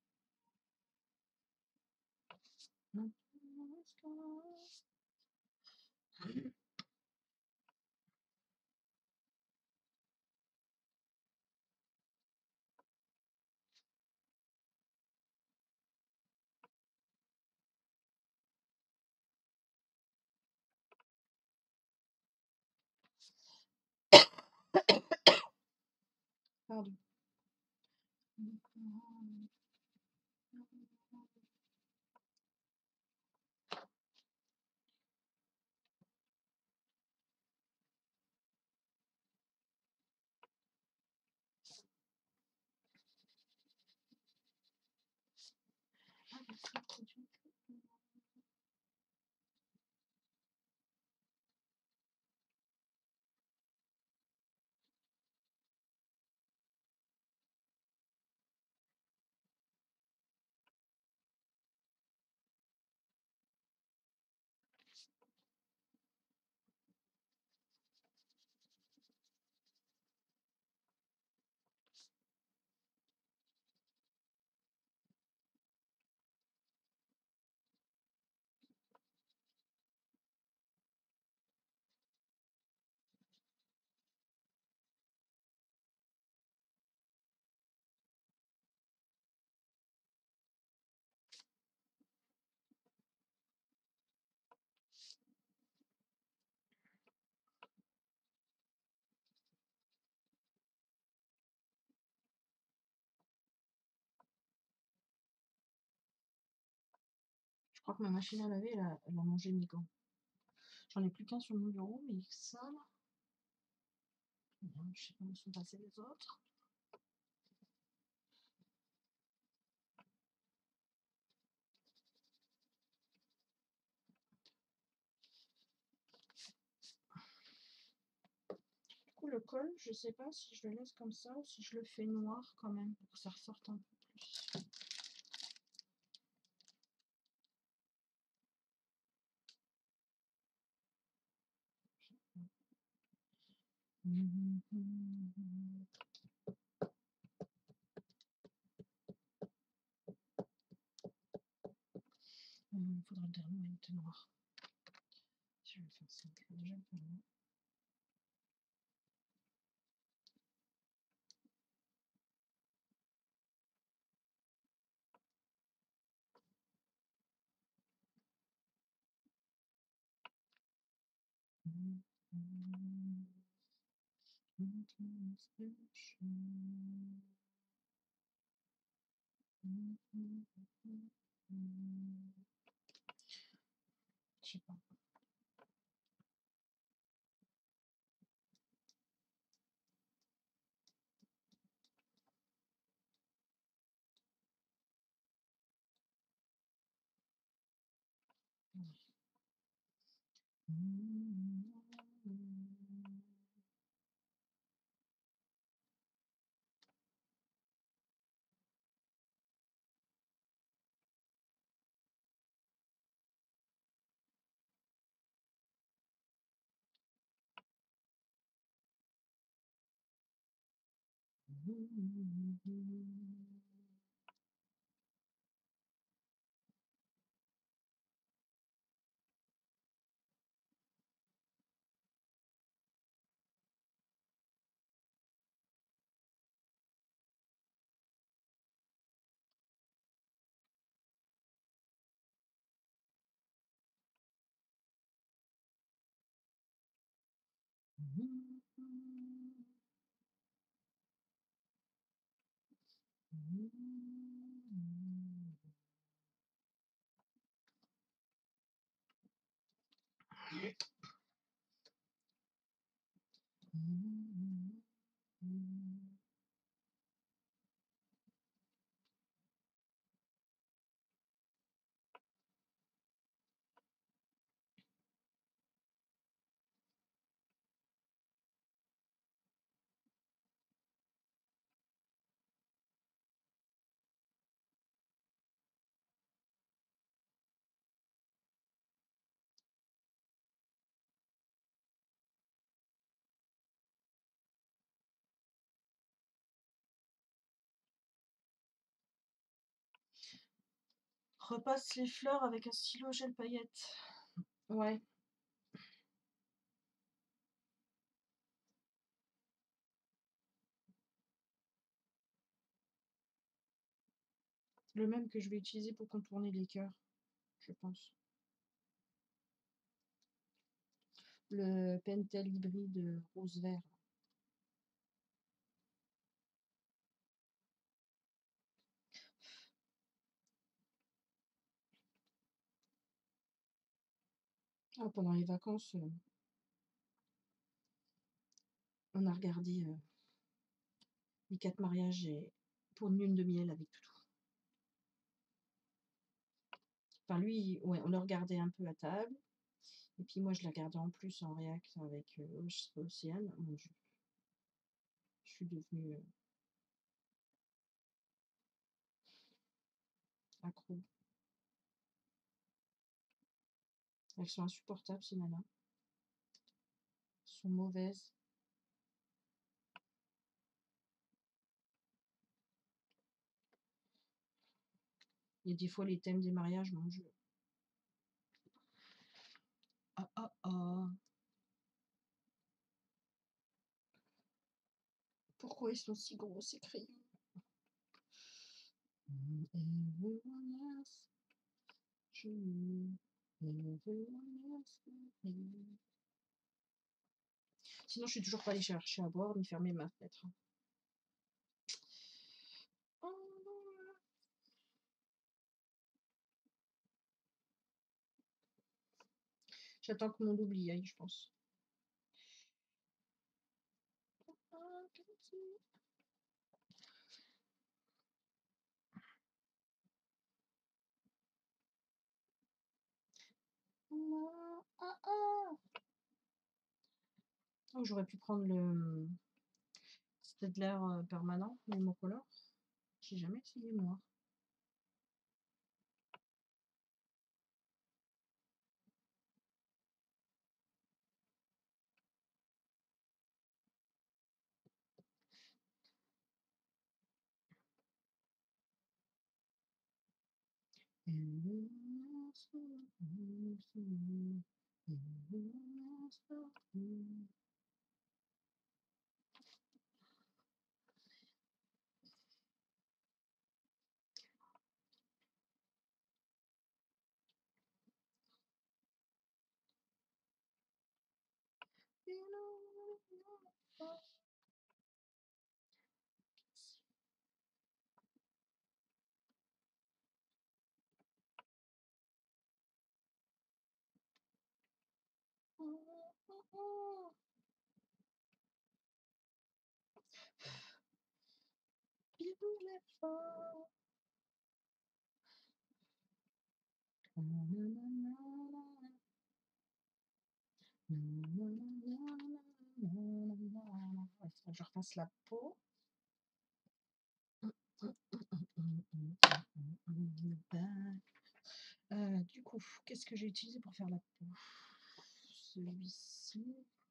[SPEAKER 1] Pardon. Je crois que ma machine à laver, elle a elle a mangé mes gants. J'en ai plus qu'un sur mon bureau, mais ça là, je sais pas où sont passés les autres. Du coup, le col, je sais pas si je le laisse comme ça ou si je le fais noir quand même pour que ça ressorte un peu plus. Il faudra le thermomètre noir. Je vais faire ça. Déjà, pour moi. Je sais pas. Repasse les fleurs avec un stylo gel paillettes. Ouais. Le même que je vais utiliser pour contourner les cœurs, je pense. Le Pentel hybride rose vert. Ah, pendant les vacances, euh, on a regardé euh, les quatre mariages et pour une lune de miel avec Toutou. Enfin, lui, ouais, on le regardait un peu à table. Et puis moi, je l'ai regardé en plus en réac avec euh, Océane. Mon Dieu, je suis devenue euh, accro. Elles sont insupportables, ces nanas. Elles sont mauvaises. Il y a des fois les thèmes des mariages, mon Dieu. Ah ah ah. Pourquoi ils sont si gros ces crayons? Sinon, je suis toujours pas allée chercher à boire ni fermer ma fenêtre. J'attends que mon oublie aille, je pense. Oh, j'aurais pu prendre le Staedtler euh, permanent, le monocolore. J'ai jamais essayé moi. before. Je repasse la peau. Euh, du coup, qu'est-ce que j'ai utilisé pour faire la peau? Celui-ci.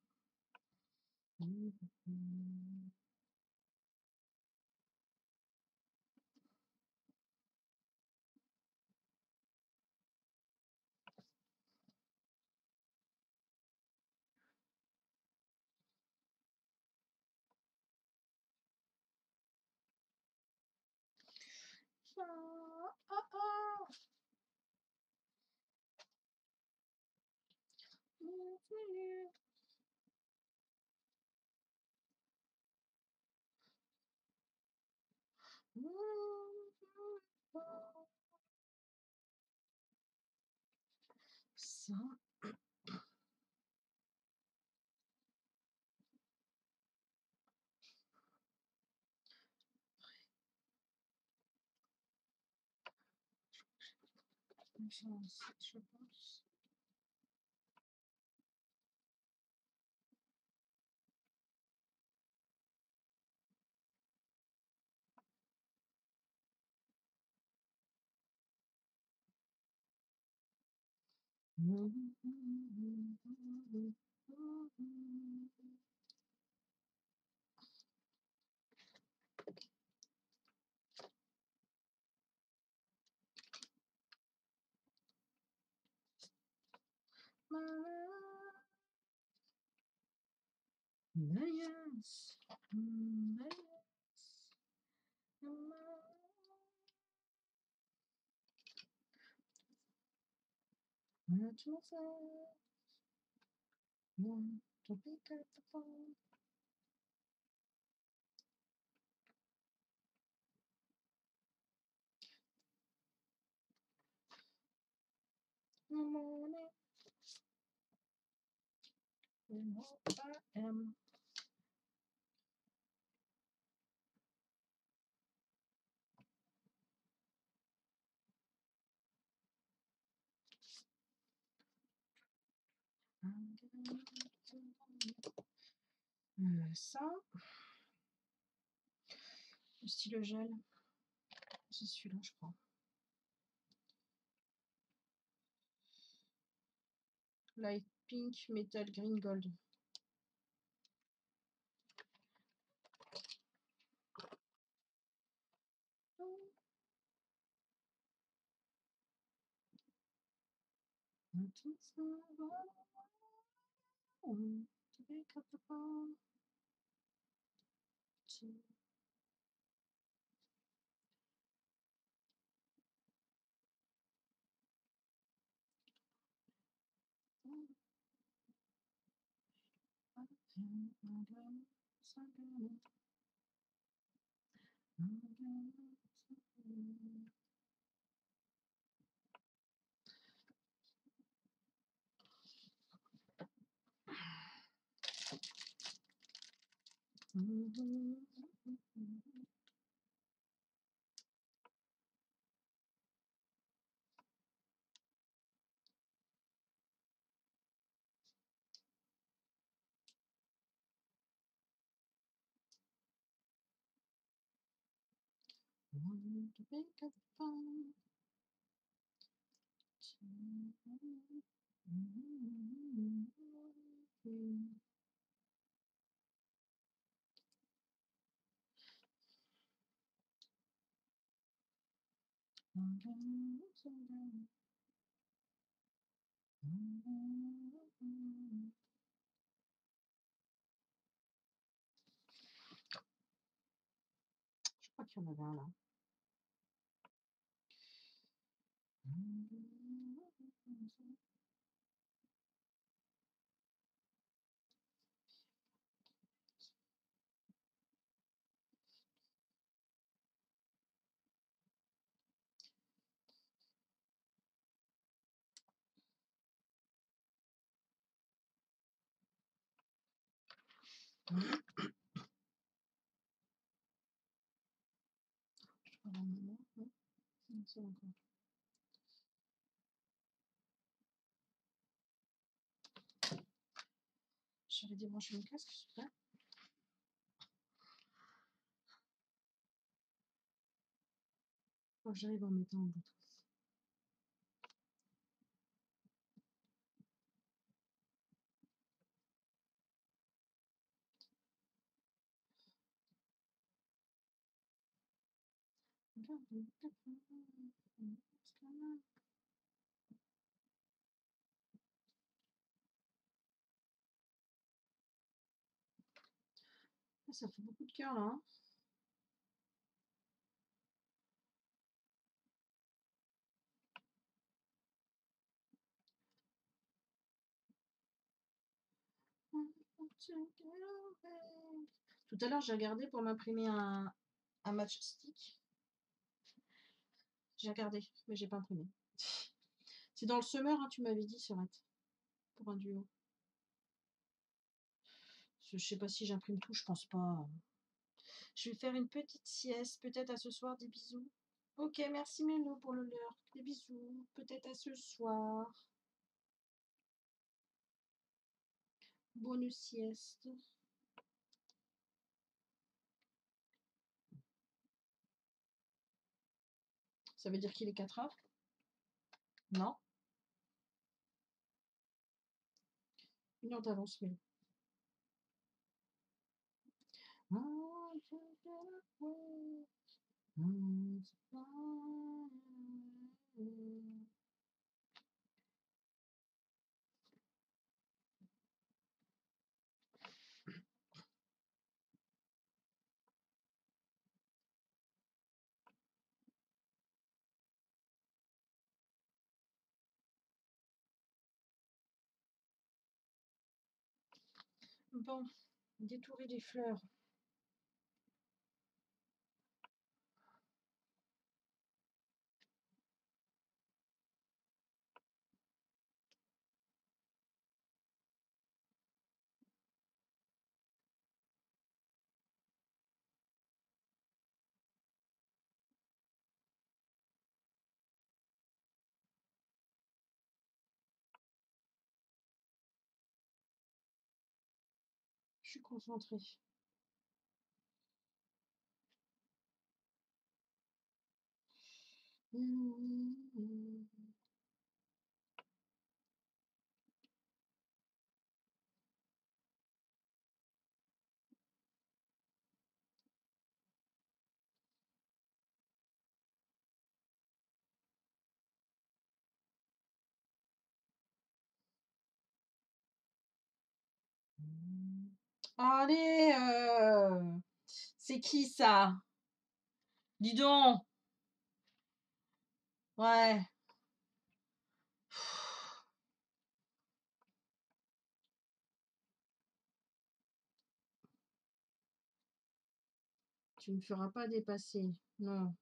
[SPEAKER 1] Ça. Je pense. Mayas, Mayas, to pick up the phone. In the morning, you know I am. Euh, ça, le stylo gel, c'est celui-là, je crois. Light Pink Metal Green Gold. To pick up the phone. To pick up the phone. Je crois qu'il y en avait un là. Ça va encore. J'avais débranché mon casque, super. Faut que j'arrive à en mettre un en Bluetooth. Ah, ça fait beaucoup de cœur là, hein. Tout à l'heure, j'ai regardé pour m'imprimer un, un matchstick. J'ai regardé, mais j'ai pas imprimé. C'est dans le semeur, hein, tu m'avais dit, Sorette, pour un duo. Je sais pas si j'imprime tout, je pense pas. Je vais faire une petite sieste, peut-être à ce soir, des bisous. Ok, merci Mélo pour le leur. Des bisous, peut-être à ce soir. Bonne sieste. Ça veut dire qu'il est quatre heures? Non? Une heure d'avance, Mélo. Bon, détourer les fleurs. Je suis concentrée. Allez, euh, c'est qui ça? Dis donc. Ouais. Tu me feras pas dépasser. Non.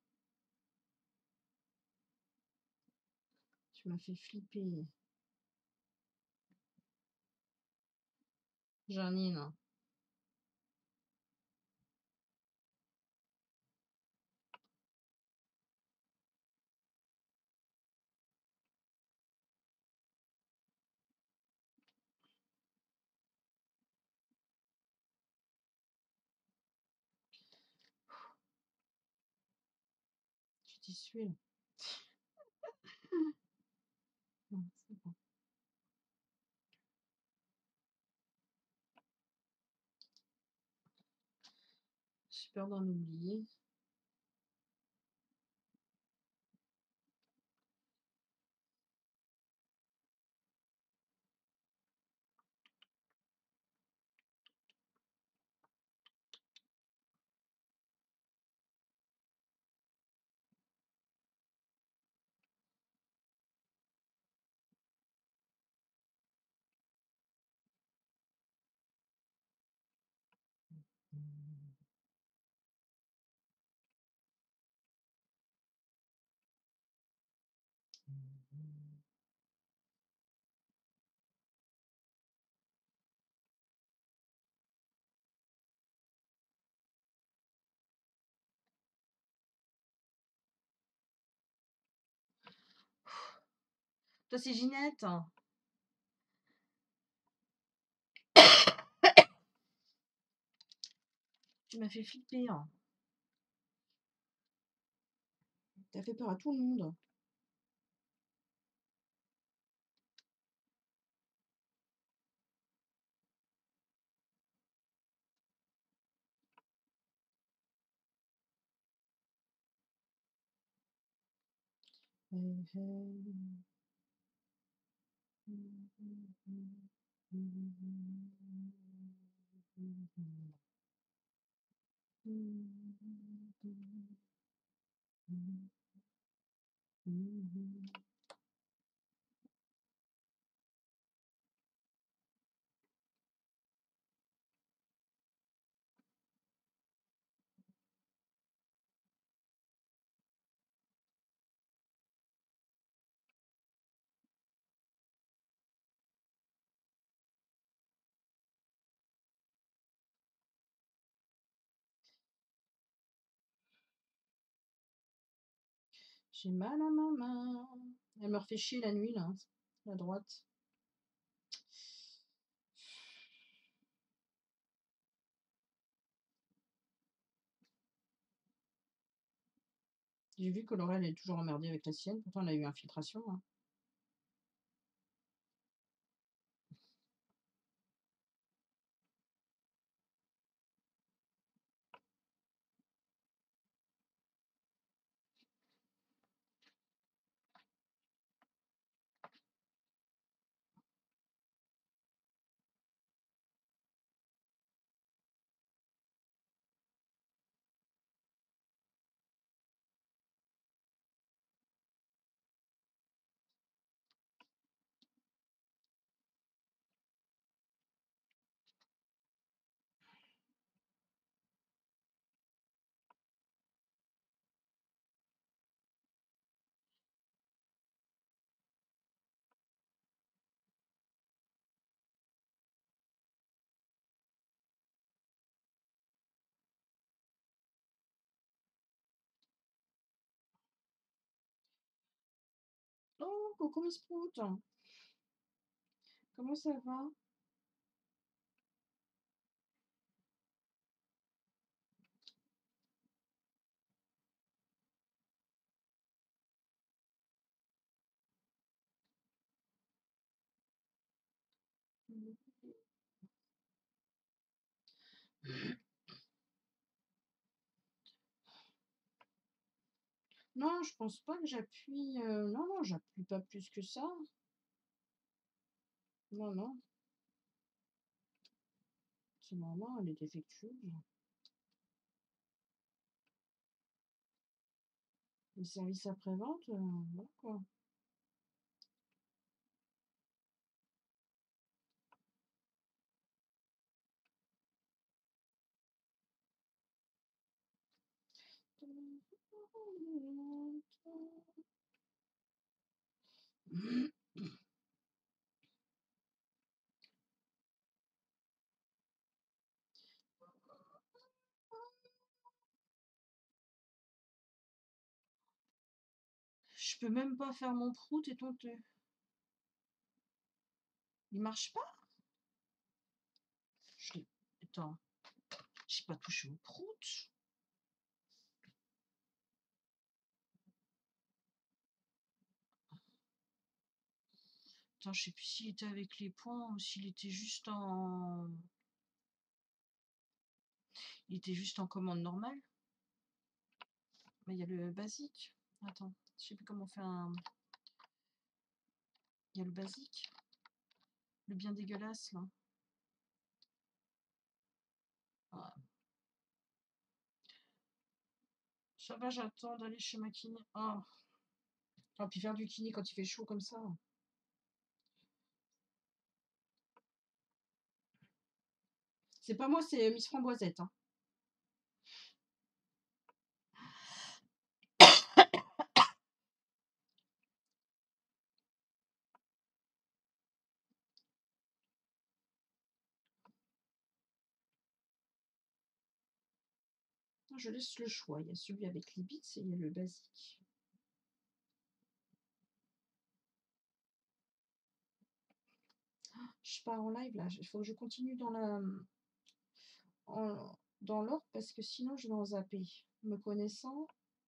[SPEAKER 1] Tu m'as fait flipper. Janine. Tu t'y suis là. Non, c'est bon. J'ai peur d'en oublier. Toi, c'est Ginette. Tu m'as fait flipper. Hein. T'as fait peur à tout le monde. Hey, hey. J'ai mal à ma main. Elle me refait chier la nuit, là. La droite. J'ai vu que Laurel est toujours emmerdée avec la sienne. Pourtant, elle a eu infiltration. Hein. Oh, coucou Miss Prout. Comment ça va? Non, je pense pas que j'appuie. euh, Non, non, j'appuie pas plus que ça. Non, non. C'est normal, elle est défectueuse. Le service après-vente, euh, voilà quoi. Je peux même pas faire mon prout et ton te. Il marche pas? Je l'ai- Attends, j'ai pas touché au prout. Attends, je sais plus s'il était avec les points ou s'il était juste en. Il était juste en commande normale. Mais il y a le basique. Attends, je sais plus comment on fait un. Il y a le basique. Le bien dégueulasse là. Ah. Ça va, j'attends d'aller chez ma kiné. Ah. Ah, puis faire du kiné quand il fait chaud comme ça. C'est pas moi, c'est Miss Framboisette. Hein. Je laisse le choix. Il y a celui avec les bits et il y a le basique. je pars en live là. Il faut que je continue dans la en, dans l'ordre parce que sinon je vais en zapper. Me connaissant.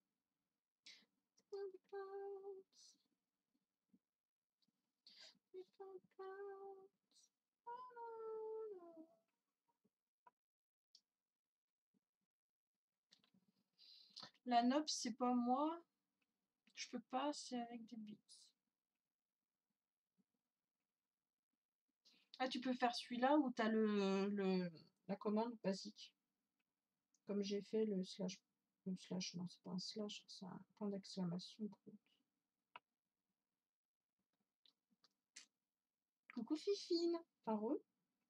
[SPEAKER 1] La nope, c'est pas moi. Je peux pas, c'est avec des beats. Ah, tu peux faire celui-là où tu as le, le, la commande basique. Comme j'ai fait le slash. Le slash, non, c'est pas un slash, c'est un point d'exclamation. Coucou Fifine, par eux.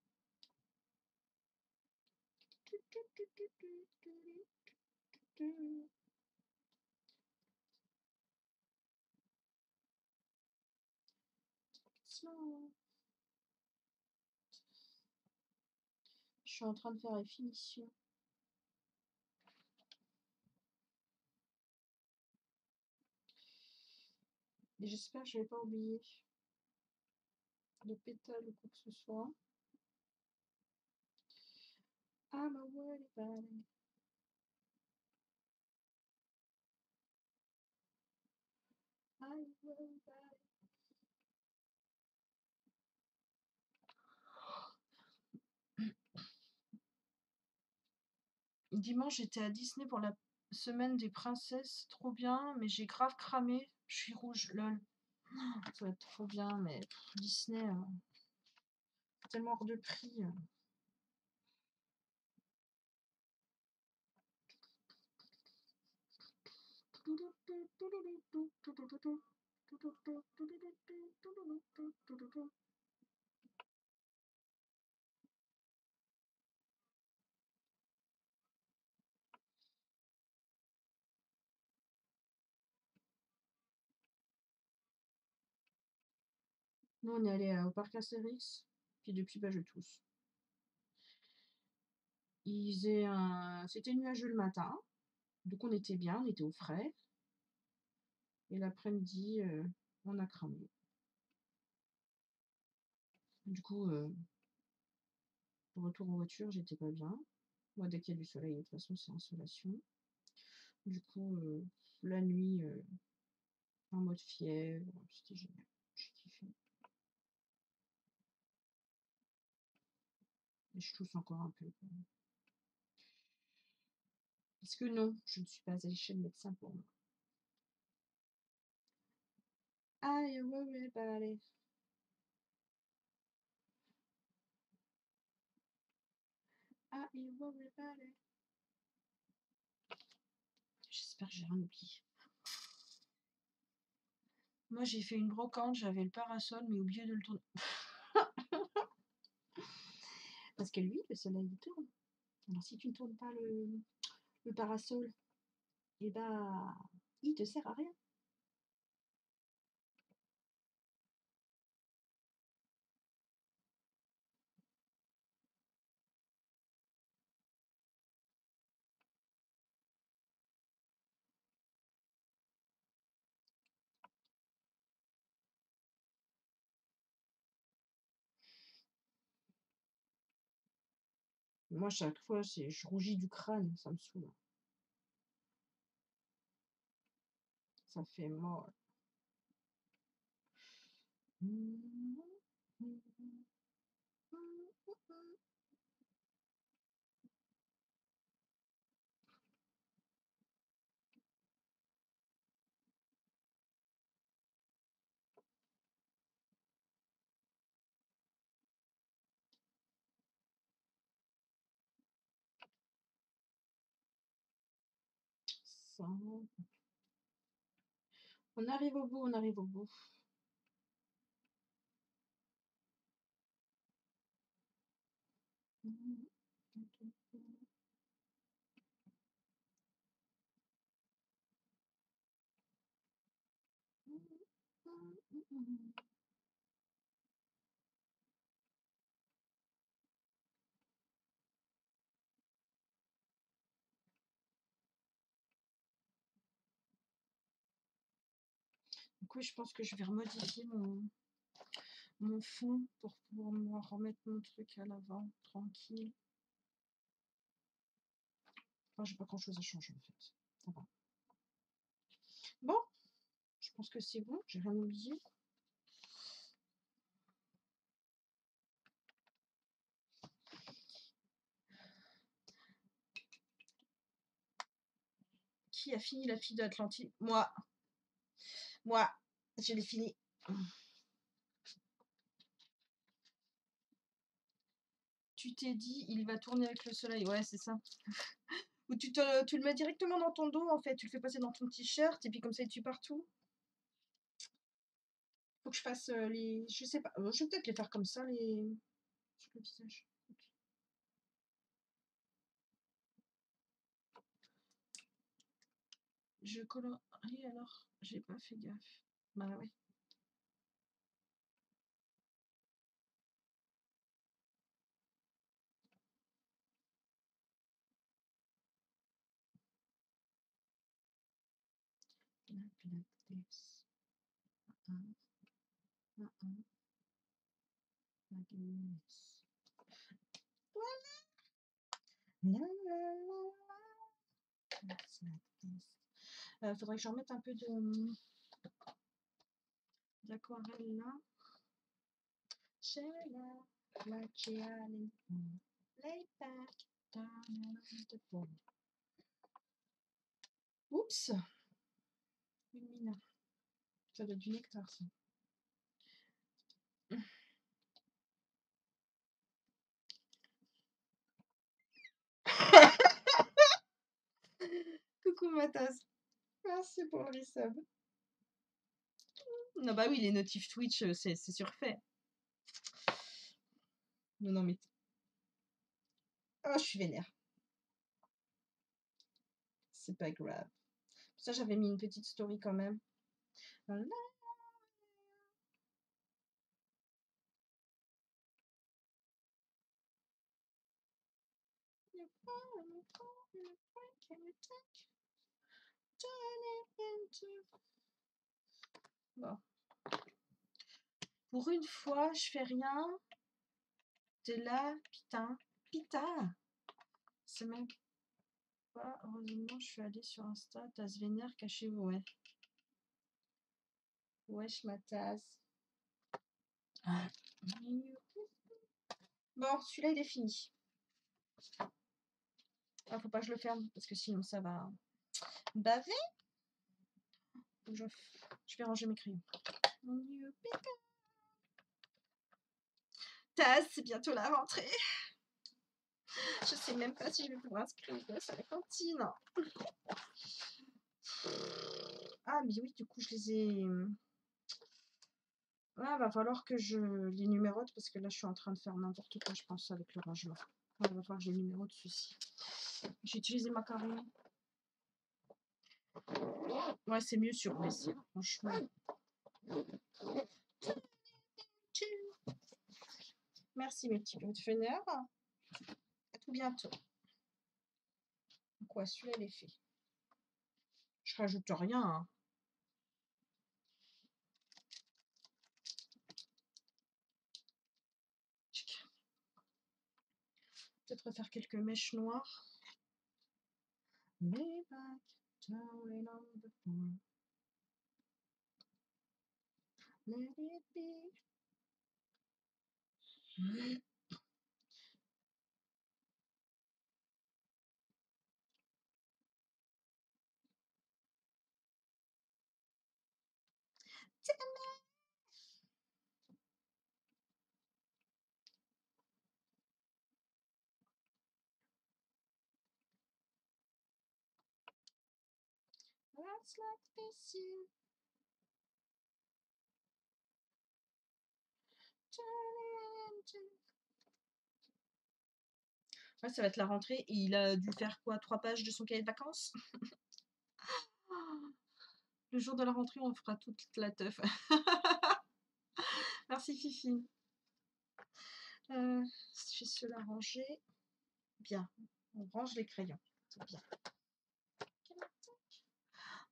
[SPEAKER 1] Je suis en train de faire les finitions. Et j'espère que je vais pas oublier de pétales ou quoi que ce soit. I'm a worried about it. I'm worried about it. Dimanche, j'étais à Disney pour la semaine des princesses. Trop bien, mais j'ai grave cramé. Je suis rouge, lol. Ça va être trop bien, mais pff, Disney, euh, tellement hors de prix. euh. Nous, on est allé euh, au parc Astérix, puis depuis, bah, je tousse. Il faisait un... C'était nuageux le matin, donc on était bien, on était au frais. Et l'après-midi, euh, on a cramé. Du coup, euh, retour en voiture, j'étais pas bien. Moi, dès qu'il y a du soleil, de toute façon, c'est insolation. Du coup, euh, la nuit, euh, en mode fièvre, c'était génial. J'ai kiffé. Et je tousse encore un peu. Parce que non, je ne suis pas allée chez le médecin pour moi. I worry about it. I worry about it. J'espère que j'ai rien oublié. Moi, j'ai fait une brocante, j'avais le parasol, mais oublié de le tourner. Parce que lui, le soleil, il tourne. Alors, si tu ne tournes pas le, le parasol, et eh bah, il te sert à rien. Moi, chaque fois, je rougis du crâne, ça me saoule. Ça fait mal. Ça. On arrive au bout, on arrive au bout. Donc oui, je pense que je vais remodifier mon, mon fond pour pouvoir me remettre mon truc à l'avant, tranquille. Enfin, j'ai pas grand chose à changer en fait. Ça va. Bon, je pense que c'est bon, j'ai rien oublié. Qui a fini la fille de l'Atlantide? Moi. Moi, je l'ai fini. Tu t'es dit, il va tourner avec le soleil. Ouais, c'est ça. Ou tu, te, tu le mets directement dans ton dos, en fait. Tu le fais passer dans ton t-shirt, et puis comme ça, il tue partout. Faut que je fasse euh, les... Je sais pas. Euh, je vais peut-être les faire comme ça, les... sur le visage. Ok. Je colore... Oui, alors, j'ai pas fait gaffe. Bah ouais. Like this. Uh-uh. Uh-uh. Like this. Voilà. La, la, la, la. It's like this. Euh, faudrait que j'en mette un peu de d'aquarelle là. Sheila, like Gianni, lay back down on the floor. Oups, une mine. Ça doit être du nectar ça. Coucou ma tasse. Merci pour le resub. Non bah oui, les notifs Twitch, c'est surfait. Non, non mais... Oh, je suis vénère. C'est pas grave. Ça, j'avais mis une petite story quand même. Voilà. Bon. Pour une fois, je fais rien. T'es là, putain. Putain. C'est même pas... Heureusement, je suis allée sur Insta. Tasse vénère, cachez-vous, ouais. Wesh, ma tasse. Bon, celui-là, il est fini. Ah, faut pas que je le ferme, parce que sinon, ça va baver. Je, je vais ranger mes crayons. Taz, c'est bientôt la rentrée. Je sais même pas si je vais pouvoir inscrire les gosses à la cantine. Ah, mais oui, du coup, je les ai... Ah, va falloir que je les numérote, parce que là, je suis en train de faire n'importe quoi, je pense, avec le rangement. Il va falloir que je les numérote, ceci. J'ai utilisé macaroni. Ouais, c'est mieux sur P C, franchement. Merci mes petits pots de fenêtre. À tout bientôt. Quoi, celui-là, il est fait. Je rajoute rien. Hein. Peut-être refaire quelques mèches noires. Lay back, down on the floor. Let it be. That's like this year. Ouais, ça va être la rentrée et il a dû faire quoi, trois pages de son cahier de vacances. Le jour de la rentrée, on fera toute la teuf. Merci Fifi. Euh, je vais se la ranger. Bien, on range les crayons. C'est bien.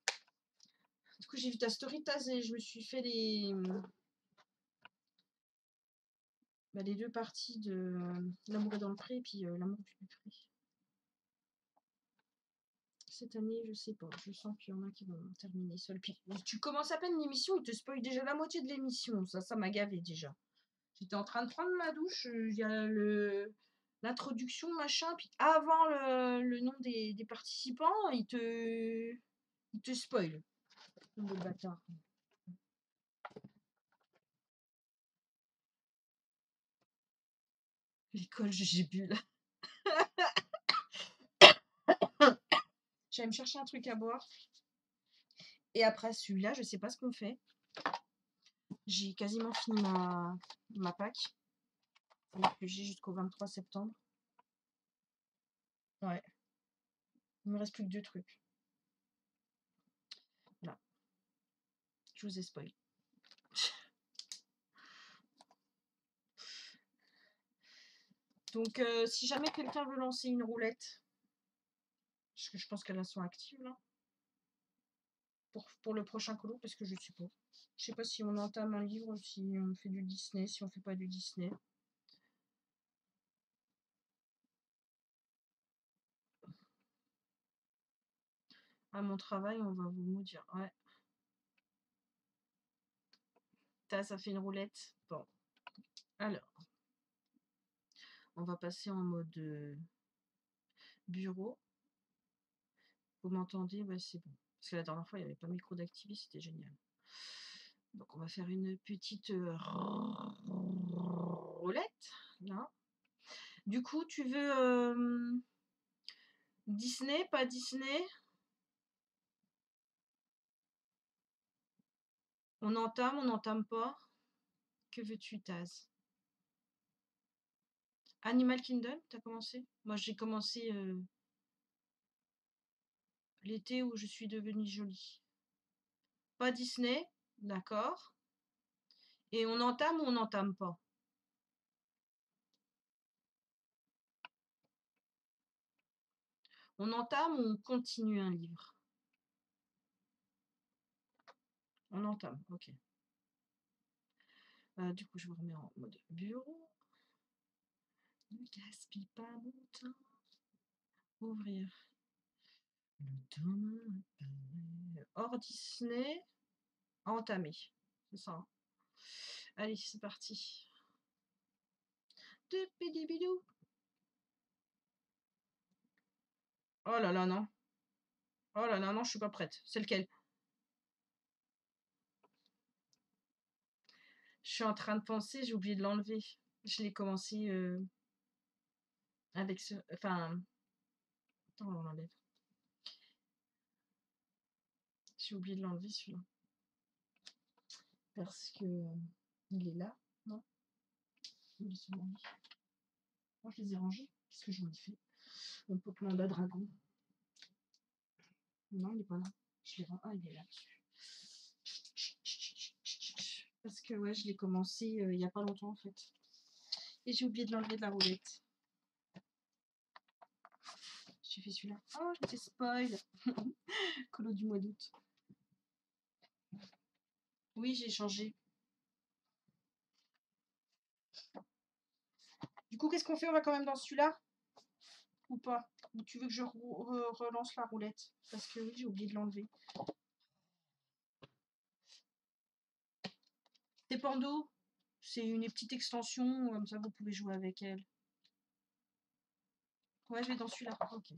[SPEAKER 1] Du coup, j'ai vu ta story Taz et je me suis fait les Bah, les deux parties de euh, L'amour est dans le pré et puis euh, L'amour du pré. Cette année, je sais pas. Je sens qu'il y en a qui vont terminer seuls. Puis tu commences à peine l'émission, ils te spoilent déjà la moitié de l'émission. Ça, ça m'a gavé déjà. J'étais en train de prendre ma douche, il y a le l'introduction, machin, puis avant le, le nom des, des participants, il te il te spoil. Le bâtard. L'école, j'ai bu là. J'allais me chercher un truc à boire. Et après celui-là, je sais pas ce qu'on fait. J'ai quasiment fini ma, ma Pâques. Alors que j'ai jusqu'au vingt-trois septembre. Ouais. Il me reste plus que deux trucs. Là. Je vous ai spoil. Donc, euh, si jamais quelqu'un veut lancer une roulette, parce que je pense qu'elles sont actives là, pour, pour le prochain colo, parce que je sais pas. Je sais pas si on entame un livre, si on fait du Disney, si on fait pas du Disney. À mon travail, on va vous maudire. Ouais. Ça, ça fait une roulette. Bon. Alors. On va passer en mode euh, bureau. Vous m'entendez? Ouais, c'est bon. Parce que la dernière fois, il n'y avait pas de micro d'activé, c'était génial. Donc, on va faire une petite euh, roulette. Là. Du coup, tu veux euh, Disney, pas Disney? On entame, on n'entame pas? Que veux-tu, Taz? Animal Kingdom, t'as commencé? Moi, j'ai commencé euh, l'été où je suis devenue jolie. Pas Disney, d'accord. Et on entame ou on n'entame pas? On entame ou on continue un livre? On entame, ok. Euh, du coup, je vous remets en mode bureau. Ne gaspille pas mon temps. Ouvrir. Le temps. Hors Disney. Entamer. C'est ça. Hein. Allez, c'est parti. De bidibidou. Oh là là, non. Oh là là, non, je suis pas prête. C'est lequel? Je suis en train de penser, j'ai oublié de l'enlever. Je l'ai commencé euh, avec ce. Enfin. Attends, on l'enlève. J'ai oublié de l'enlever celui-là. Parce que. Euh, il est là, non? Il est sur mon lit. Moi, je les ai rangés. Qu'est-ce que j'en ai fait? Mon Pokémon de dragon. Non, il n'est pas là. Je l'ai. Ah, il est là. Parce que, ouais, je l'ai commencé euh, il n'y a pas longtemps, en fait. Et j'ai oublié de l'enlever de la roulette. J'ai fait celui-là. Oh, je t'ai spoil. Colo du mois d'août. Oui, j'ai changé. Du coup, qu'est-ce qu'on fait? On va quand même dans celui-là? Ou pas? Ou tu veux que je re relance la roulette? Parce que oui, j'ai oublié de l'enlever. C'est Pando. C'est une petite extension, comme ça vous pouvez jouer avec elle. Ouais, je vais dans celui-là. Ok.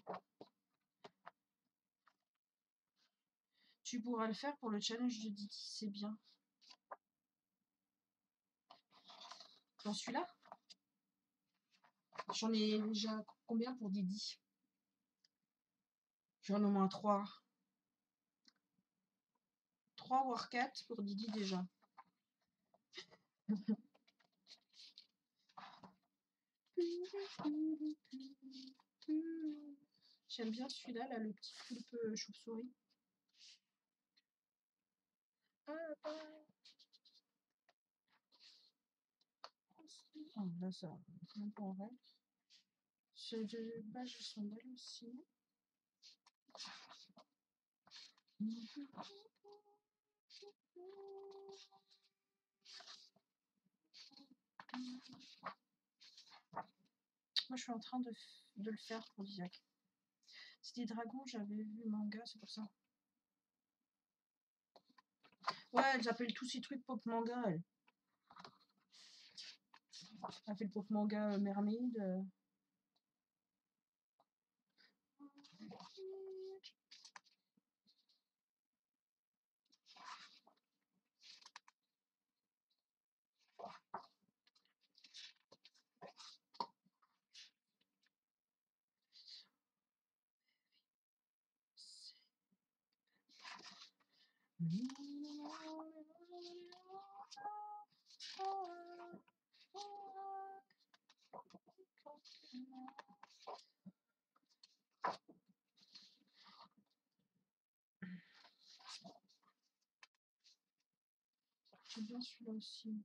[SPEAKER 1] Tu pourras le faire pour le challenge de Didi, c'est bien. Dans celui-là? J'en ai déjà combien pour Didi? J'en ai au moins trois. trois voire quatre pour Didi déjà. J'aime bien celui-là, là, le petit poulpe chauve-souris. Oh, là, ça, même pas en vrai. Ceux de base sont belles aussi. Moi, je suis en train de, de le faire pour Diac. C'est des dragons, j'avais vu le manga, c'est pour ça. Ouais, elles appellent tous ces trucs pop manga, elle. Elle fait le pop manga euh, Mermaid. Euh... J'aime bien celui-là aussi.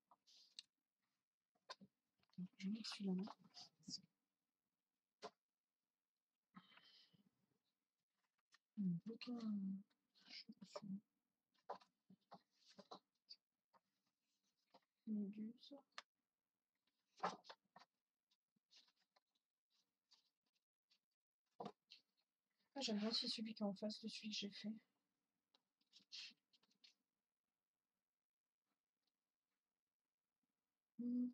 [SPEAKER 1] Je vais mettre celui-là là. Un bouquin. Méduse. Ah, j'aime bien aussi celui qui est en face de celui que j'ai fait. Mmh.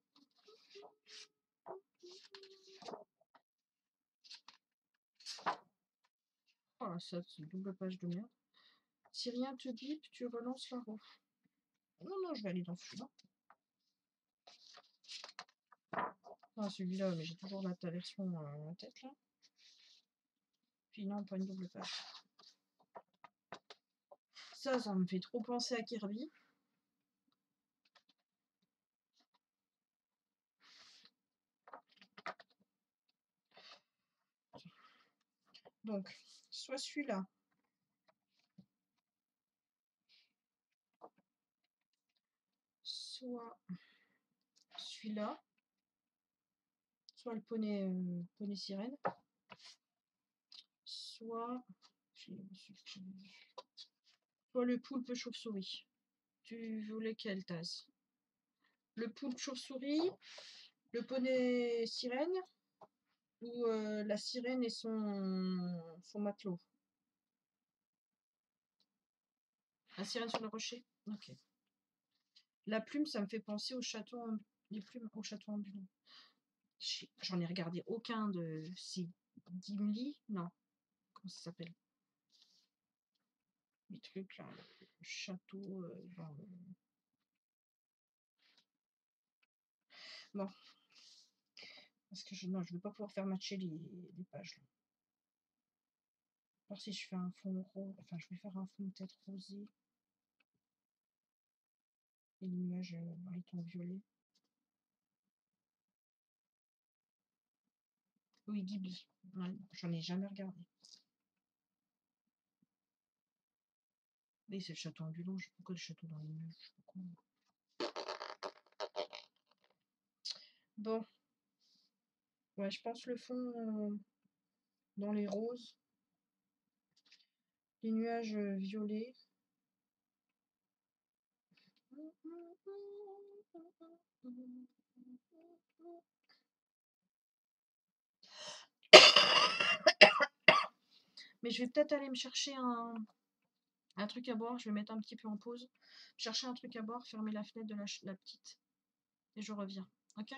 [SPEAKER 1] Oh là, ça, c'est une double page de merde. Si rien te bip, tu relances la roue. Non, non, je vais aller dans celui-là. Ah, celui-là, mais j'ai toujours la, ta version euh, en tête, là. Puis non, pas une double page. Ça, ça me fait trop penser à Kirby. Donc, soit celui-là. Soit celui-là. Soit le poney, euh, poney sirène. Soit... Soit le poulpe chauve-souris. Tu veux lequel, Taz? Le poulpe chauve-souris, le poney sirène ou euh, la sirène et son, son matelot? La sirène sur le rocher? Ok. La plume, ça me fait penser au château, les plumes au château ambulant. J'en ai regardé aucun de ces Gimli, non. Comment ça s'appelle? Les trucs là, le château, euh, genre, euh... Bon. Parce que je ne vais pas pouvoir faire matcher les, les pages. Là. Alors si je fais un fond rose, enfin je vais faire un fond peut-être rosé. Et les nuages euh, étant violets. Oui, Ghibli. Ouais, j'en ai jamais regardé. Oui, c'est le château ambulant. Je sais pas pourquoi le château dans les nuages. Je sais pas quoi. Bon. Ouais, je pense le fond euh, dans les roses. Les nuages euh, violets. Mais je vais peut-être aller me chercher un, un truc à boire. Je vais mettre un petit peu en pause. Chercher un truc à boire, fermer la fenêtre de la, la petite. Et je reviens. Ok?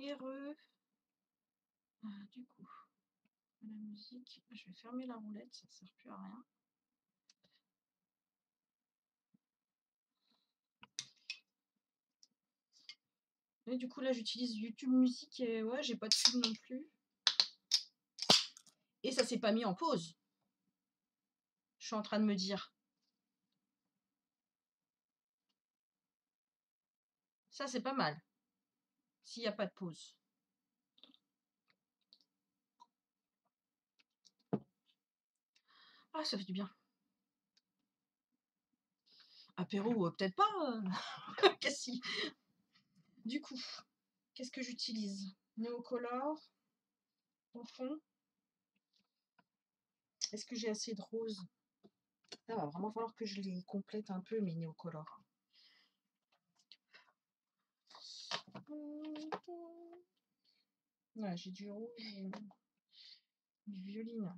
[SPEAKER 1] Heureux. Ah, du coup, la musique, je vais fermer la roulette, ça ne sert plus à rien. Et du coup, là, j'utilise YouTube Musique et ouais, j'ai pas de pub non plus. Et ça s'est pas mis en pause. Je suis en train de me dire. Ça, c'est pas mal. S'il n'y a pas de pause. Ah, ça fait du bien. Apéro, euh, peut-être pas. Euh... Qu'est-ce que... Du coup, qu'est-ce que j'utilise? Néocolor. Au fond. Est-ce que j'ai assez de rose? Il va vraiment falloir que je les complète un peu, mes néocolores. Ouais, j'ai du rouge, du violine.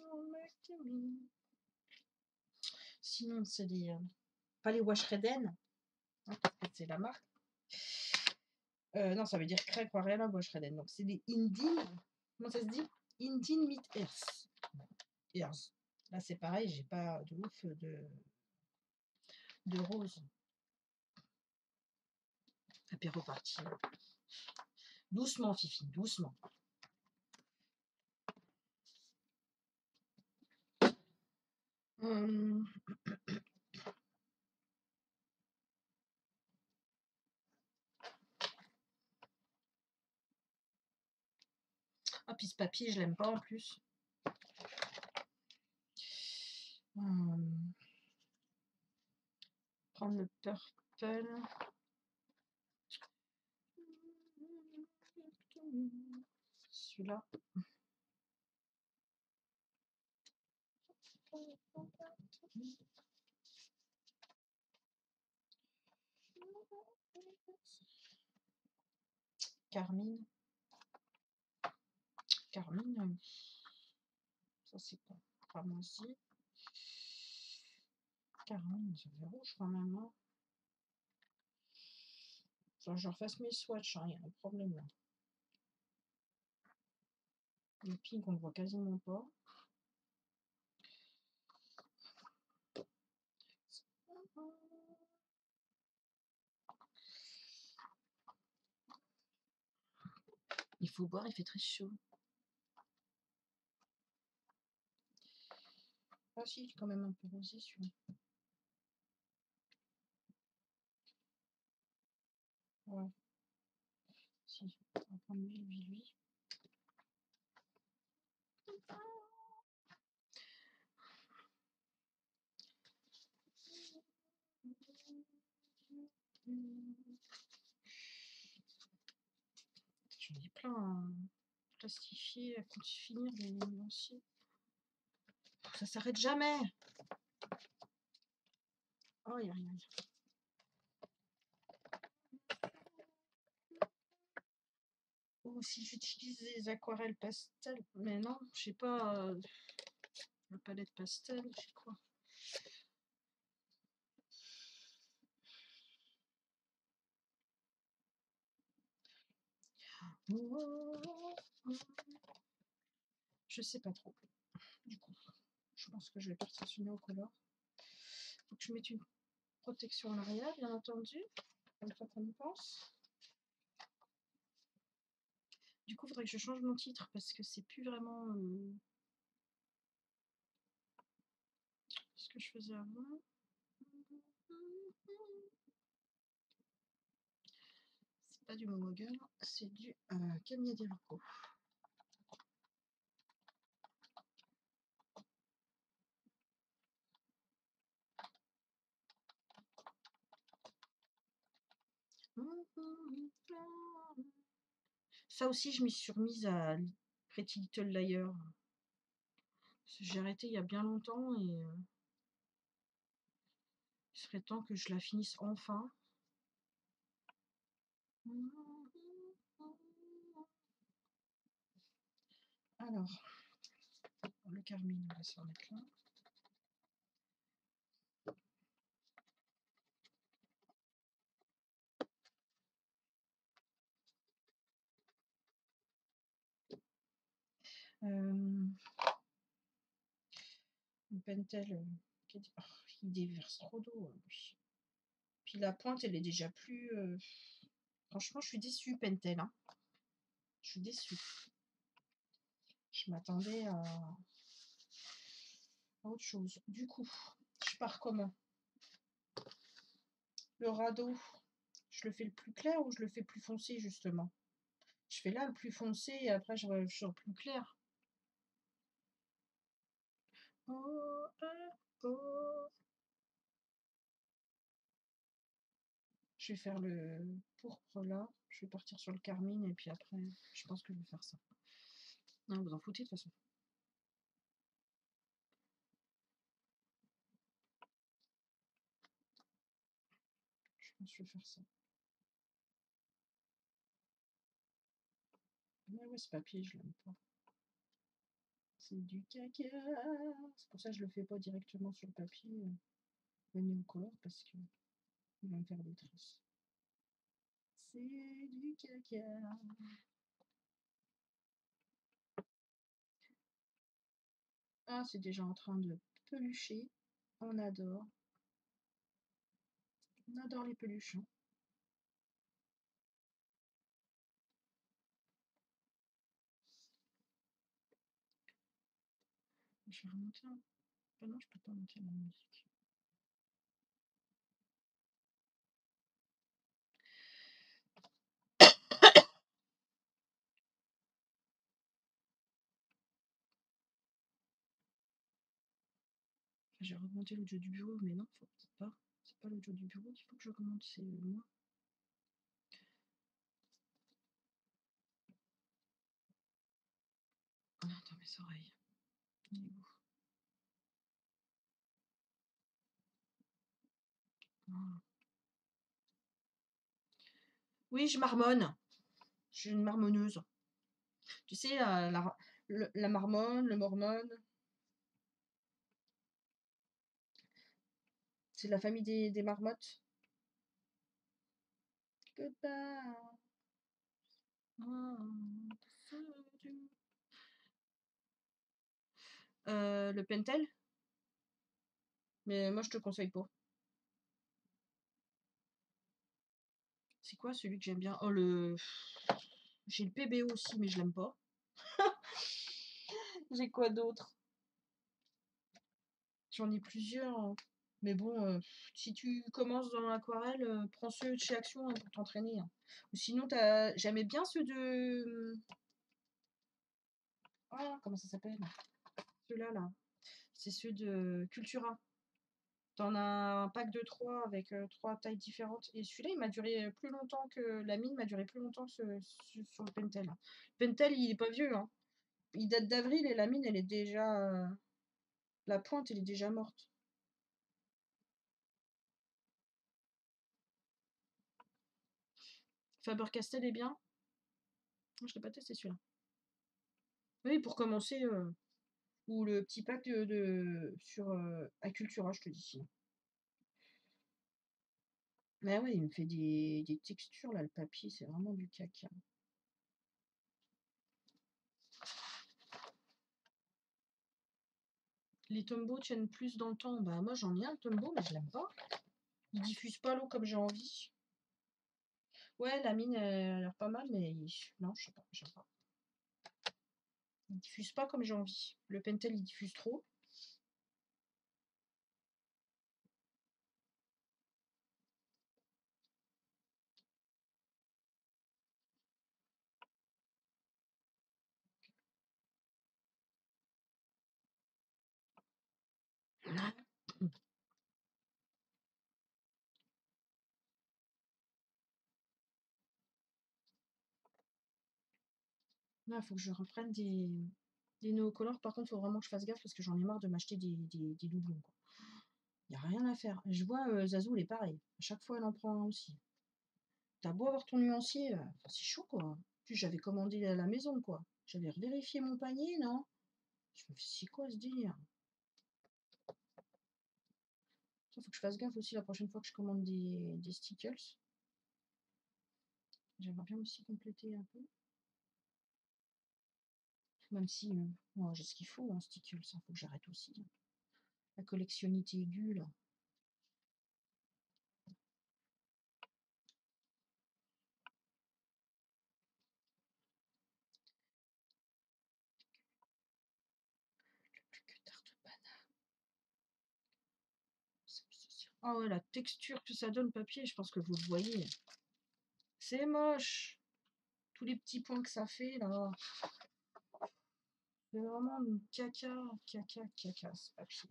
[SPEAKER 1] Sinon, c'est les... Euh, pas les Wash Reden, hein, c'est la marque. Euh, non, ça veut dire Craig Aquarella Wash Reden. Donc, c'est des Indien. Comment ça se dit? Indien Meat Earth. Earth. Là, c'est pareil, j'ai pas de ouf de, de rose. Apéro parti. Doucement, Fifi, doucement. Hum. Ah, puis ce papier, je l'aime pas en plus. Hum. Prendre le purple. Celui-là. Carmine. Carmine. Ça, c'est quoi? Pas moi aussi. Carmine, ça fait rouge quand même. Hein. Faut que je refasse mes swatchs, il hein, y a un problème là. Le pink, on ne voit quasiment pas. Il faut boire, il fait très chaud. Ah si, quand même un peu rosé celui-là. Ouais. Si, on va prendre lui, lui, lui. J'en ai plein à plastifier, à finir les nuanciers. Ça s'arrête jamais. Oh, il y a rien. Oh, si j'utilise des aquarelles pastel, mais non, je sais pas. Euh, la palette pastel, je sais quoi. Je sais pas trop. Du coup, je pense que je vais partir sur Néocolor. Faut que je mette une protection en arrière, bien entendu. Une fois qu'on y pense. Du coup, il faudrait que je change mon titre parce que c'est plus vraiment euh, ce que je faisais avant. C'est pas du Momogun, c'est du euh, Camilla Di Luco. Ça aussi, je m'y suis remise à Pretty Little Liar. J'ai arrêté il y a bien longtemps et euh, il serait temps que je la finisse enfin. Alors, le Carmine, on va se remettre là. Euh, le Pentel, euh, qui est- oh, il déverse trop d'eau. hein, lui. Puis la pointe, elle est déjà plus... euh, Franchement, je suis déçue, Pentel. Hein. Je suis déçue. Je m'attendais à... à autre chose. Du coup, je pars comment? Le radeau, je le fais le plus clair ou je le fais plus foncé, justement? Je fais là le plus foncé et après je vais sur le plus clair. Oh, oh, oh. Je vais faire le pourpre là. Je vais partir sur le carmine et puis après, je pense que je vais faire ça. Non, vous en foutez de toute façon. Je pense que je vais faire ça. Mais ouais, ce papier, je l'aime pas. C'est du caca. C'est pour ça que je le fais pas directement sur le papier. Le néocolore parce que il va me faire des traces. C'est du caca. Ah, c'est déjà en train de pelucher. On adore. On adore les peluches. Hein. Je vais remonter. Un... Ah non, je peux pas monter la musique. J'ai remonté l'audio du bureau, mais non, faut pas. C'est pas l'audio du bureau qu'il faut que je remonte, c'est moi. Ah, dans mes oreilles. Il est où? Voilà. Oui, je marmonne. Je suis une marmonneuse. Tu sais, euh, la, le, la marmonne, le mormone. C'est la famille des, des marmottes. Goodbye. Euh, le Pentel. Mais moi, je te conseille pas. C'est quoi celui que j'aime bien? Oh, le... J'ai le P B O aussi, mais je l'aime pas. J'ai quoi d'autre? J'en ai plusieurs. Hein. Mais bon, euh, si tu commences dans l'aquarelle, euh, prends ceux de chez Action hein, pour t'entraîner. Hein. Ou sinon, t'as... j'aimais bien ceux de... Ah, comment ça s'appelle? Ceux-là, là. C'est ceux de Cultura. T'en as un pack de trois avec euh, trois tailles différentes. Et celui-là, il m'a duré plus longtemps que... La mine m'a duré plus longtemps que ce, ce- sur le Pentel. Hein. Le Pentel, il est pas vieux. Hein. Il date d'avril et la mine, elle est déjà... euh, La pointe, elle est déjà morte. Faber-Castell est bien. Je l'ai pas testé celui-là. Oui, pour commencer, euh, ou le petit pack de, de- sur euh, Acultura, je te dis. Mais ouais, il me fait des, des textures là, le papier, c'est vraiment du caca. Les Tombow tiennent plus dans le temps. Bah moi j'en ai un Tombow, mais je l'aime pas. Il diffuse pas l'eau comme j'ai envie. Ouais, la mine elle a l'air pas mal, mais il- non, je sais pas, j'aime pas. Il diffuse pas comme j'ai envie. Le Pentel il diffuse trop. Là, il faut que je reprenne des, des néocolores. Par contre, il faut vraiment que je fasse gaffe parce que j'en ai marre de m'acheter des, des, des doublons. Il n'y a rien à faire. Je vois euh, Zazou, elle est pareil. À chaque fois, elle en prend un aussi. T'as beau avoir ton nuancier, euh, c'est chaud quoi. Puis j'avais commandé à la maison quoi. J'avais vérifié mon panier, non? Je me suis dit, c'est quoi ce délire? Il faut que je fasse gaffe aussi la prochaine fois que je commande des, des stickers. J'aimerais bien aussi compléter un peu. Même si, heu, moi j'ai ce qu'il faut en stickers, ça faut que j'arrête aussi, hein. La collectionnite aiguë là. Plus que tarte banane. Ah ouais, la texture que ça donne papier, je pense que vous le voyez. C'est moche. Tous les petits points que ça fait là. C'est vraiment une caca, caca, caca ce papier.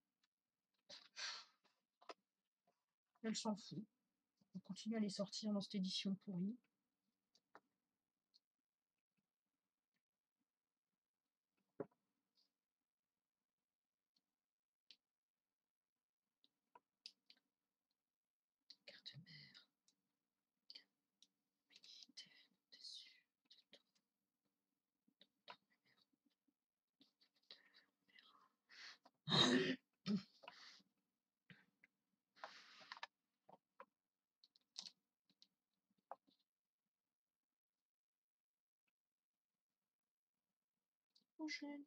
[SPEAKER 1] Elle s'en fout. On continue à les sortir dans cette édition pourrie. Carte mère. Militaire, dessus. Prochaine.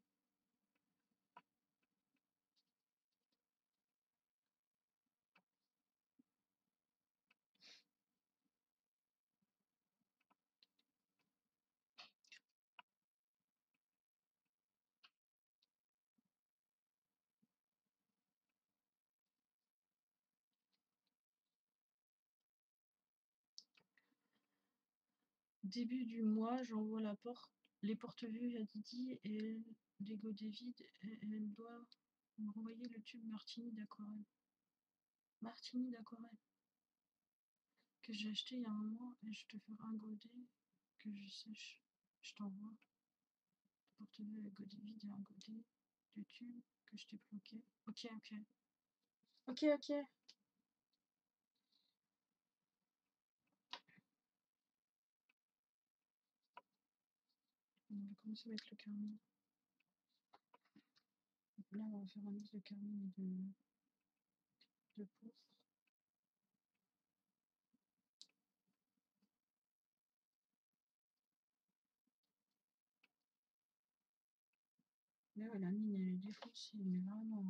[SPEAKER 1] Début du mois, j'envoie la porte, les porte-vues à Didi et des godets vides et elle doit me renvoyer le tube Martini d'aquarelle. Martini d'aquarelle. Que j'ai acheté il y a un mois et je te ferai un godet que je sèche. Je t'envoie. Porte-vues avec godet vide et un godet de tube que je t'ai bloqué. Ok, ok. Ok, ok. On va commencer avec le carmine. Là, on va faire un mix de carmine et de, de pourpre. Là, la mine, elle est défoncée, mais vraiment.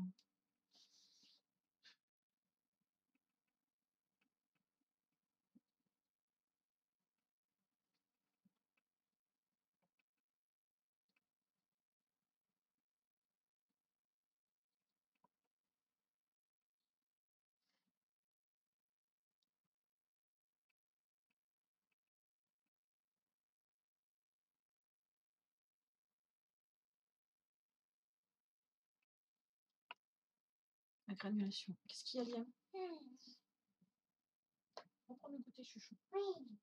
[SPEAKER 1] La granulation. Qu'est-ce qu'il y a, Liam? On va prendre le goûter, chouchou. Oui.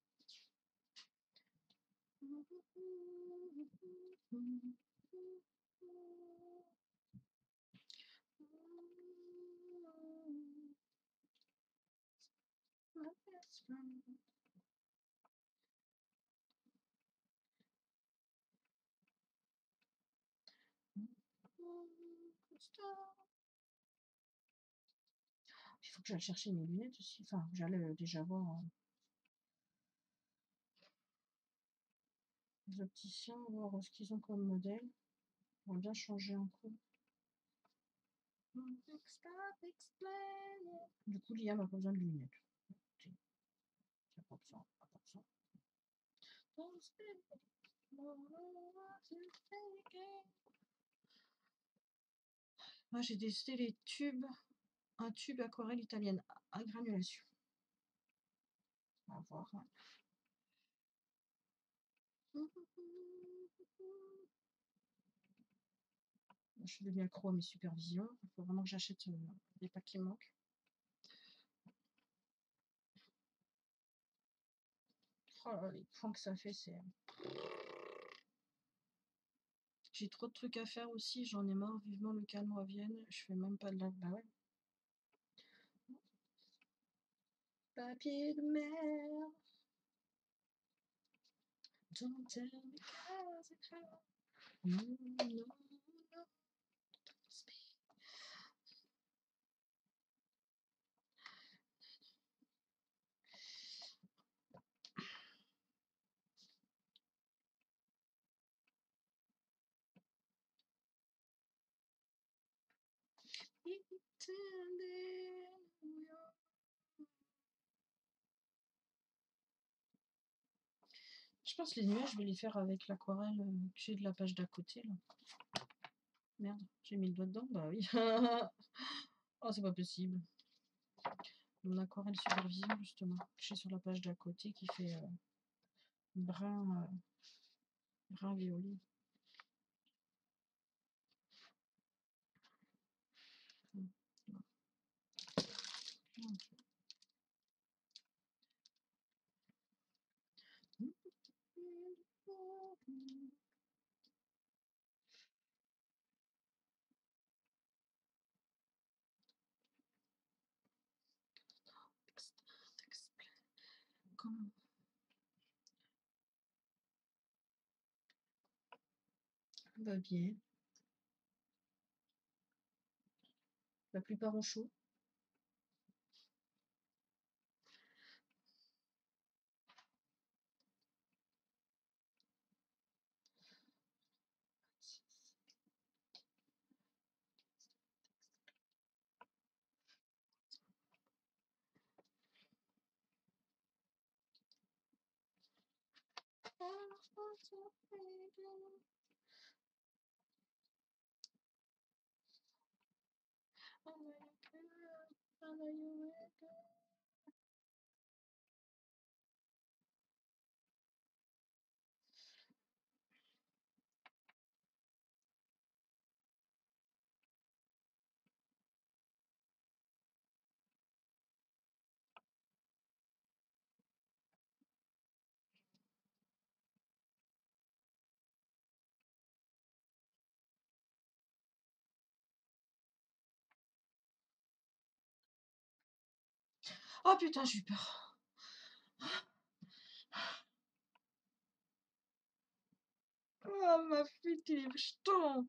[SPEAKER 1] Il faut que j'aille chercher mes lunettes aussi. Enfin, j'allais déjà voir euh, les opticiens, voir ce qu'ils ont comme modèle. On va bien changer un coup. Du coup, Liam n'a pas besoin de lunettes. Il n'y a pas besoin, pas besoin. Moi, j'ai testé les tubes, un tube aquarelle italienne à granulation. On va voir. Je suis devenue accro à mes supervisions. Il faut vraiment que j'achète euh, les packs qui manquent. Oh là, les points que ça fait, c'est. J'ai trop de trucs à faire aussi, j'en ai marre, vivement le calme revienne. Je fais même pas de la. Bah ouais. Papier de mer. Don't tell me cause it's hard. No, no, no. Je pense que les nuages, je vais les faire avec l'aquarelle euh, que j'ai de la page d'à côté. Là. Merde, j'ai mis le doigt dedans. Bah oui. Oh, c'est pas possible. Mon aquarelle supervision, justement, que j'ai sur la page d'à côté qui fait euh, brun, euh, brun violet. Hum, Comment va bien. La plupart ont chaud. Oh putain, j'ai eu peur. Oh ma fuite, il est jeton.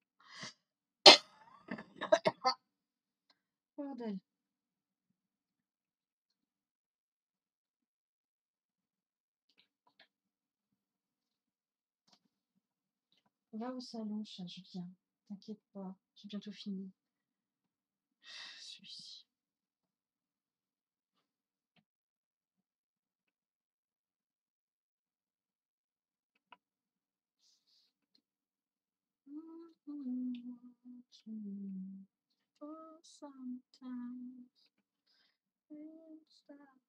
[SPEAKER 1] Bordel. Va au salon, chat, je viens. T'inquiète pas, j'ai bientôt fini. Celui-ci. For sometimes it's that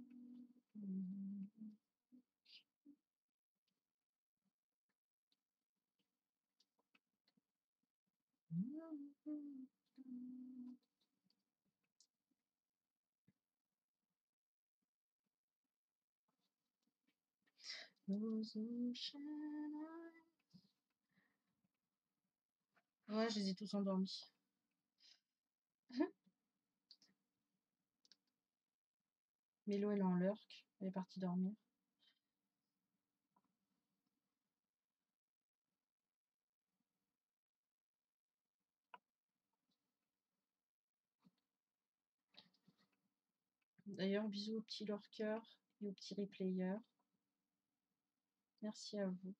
[SPEAKER 1] those ocean eyes. Ouais, je les ai tous endormis. Mélo, elle est en lurk. Elle est partie dormir. D'ailleurs, bisous aux petits lurkers et aux petits replayers. Merci à vous.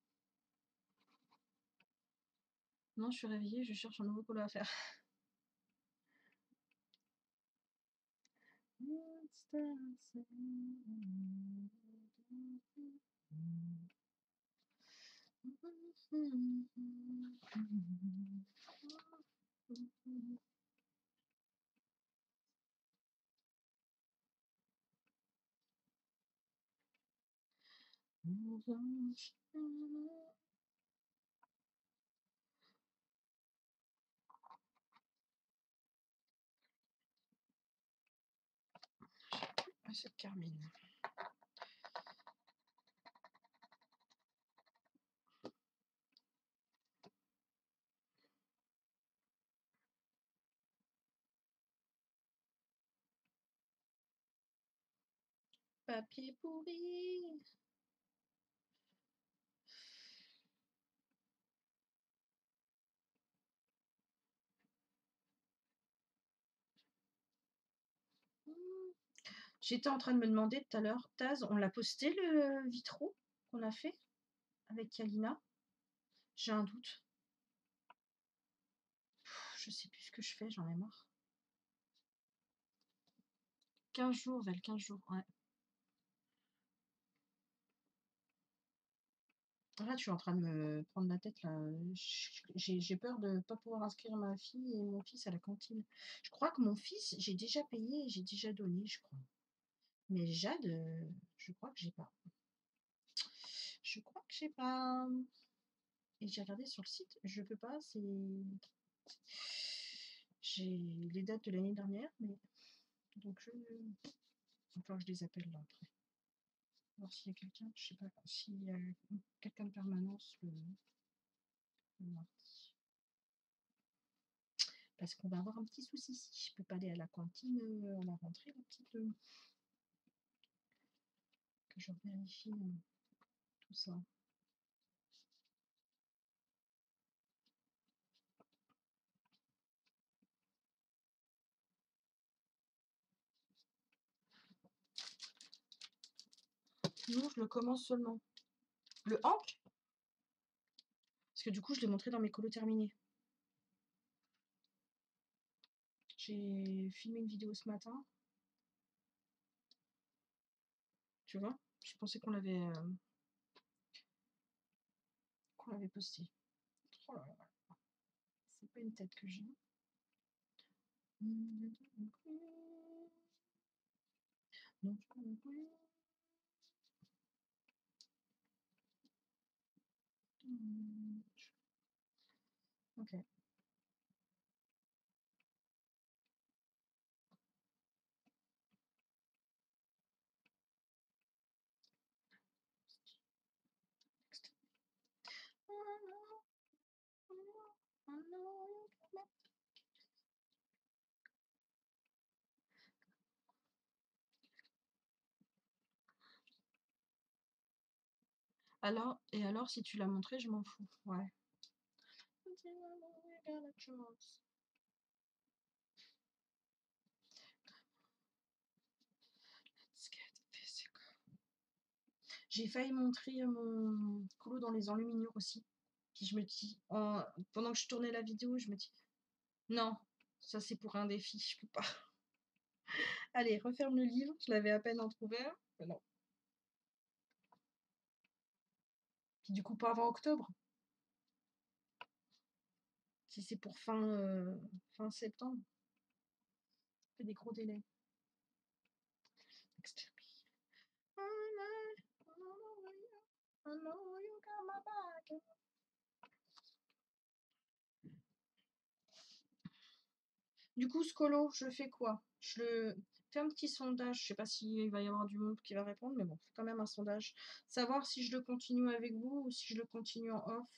[SPEAKER 1] Non, je suis réveillée, je cherche un nouveau colo à faire. Ah, c'est Carmine. Papier pourri. J'étais en train de me demander tout à l'heure, Taz, on l'a posté le vitro qu'on a fait avec Kalina? J'ai un doute. Je sais plus ce que je fais, j'en ai marre. quinze jours, Val, quinze jours, ouais. En fait, je suis en train de me prendre la tête là. J'ai j'ai peur de ne pas pouvoir inscrire ma fille et mon fils à la cantine. Je crois que mon fils, j'ai déjà payé et j'ai déjà donné, je crois. Mais Jade, euh, je crois que j'ai pas. Je crois que j'ai pas. Et j'ai regardé sur le site, je peux pas, c'est. J'ai les dates de l'année dernière, mais. Donc je. Enfin, je les appelle là après. Voir s'il y a quelqu'un, je sais pas, s'il y a quelqu'un de permanence le, le mardi. Parce qu'on va avoir un petit souci si je peux pas aller à la cantine euh, à la rentrée, la petite. Euh, que je vérifie euh, tout ça. Non, je le commence seulement. Le Hank. Parce que du coup, je l'ai montré dans mes colos terminés. J'ai filmé une vidéo ce matin. Tu vois, je pensais qu'on l'avait euh, qu'on l'avait posté. Oh là là. C'est pas une tête que j'ai. Ok. Alors, et alors, si tu l'as montré, je m'en fous. Ouais. J'ai failli montrer mon colo dans les enluminures aussi. Puis je me dis, en... pendant que je tournais la vidéo, je me dis, non, ça c'est pour un défi, je peux pas. Allez, referme le livre, je l'avais à peine entrouvert. Mais non. Puis du coup, pas avant octobre. Si c'est pour fin, euh, fin septembre. Ça fait des gros délais. Du coup, ce colo, je fais quoi? Je le fais un petit sondage. Je sais pas s'il va y avoir du monde qui va répondre, mais bon, quand même un sondage. Savoir si je le continue avec vous ou si je le continue en off.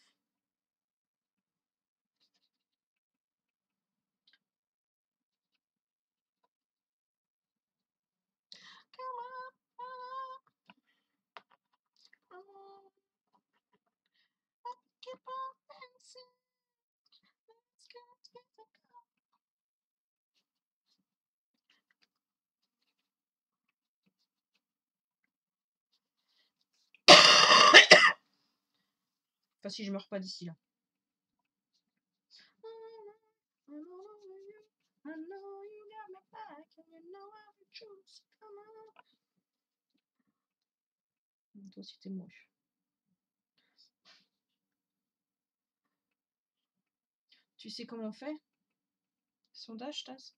[SPEAKER 1] Enfin, si je meurs pas d'ici là. Toi aussi, t'es moche. Tu sais comment on fait? Sondage, Taz?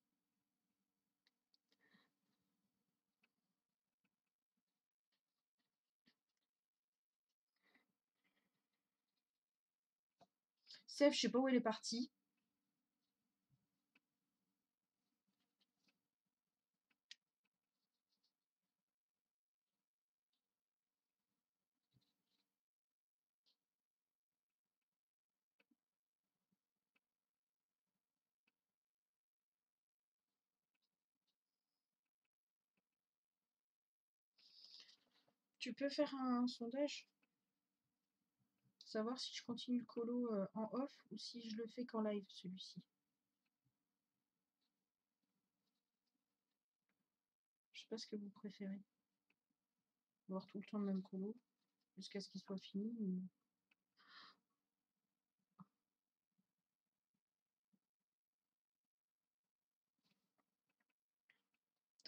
[SPEAKER 1] Sèvres, je sais pas où elle est partie. Tu peux faire un sondage? Savoir si je continue le colo euh, en off ou si je le fais qu'en live, celui-ci. Je sais pas ce que vous préférez. Voir tout le temps le même colo jusqu'à ce qu'il soit fini. Ou...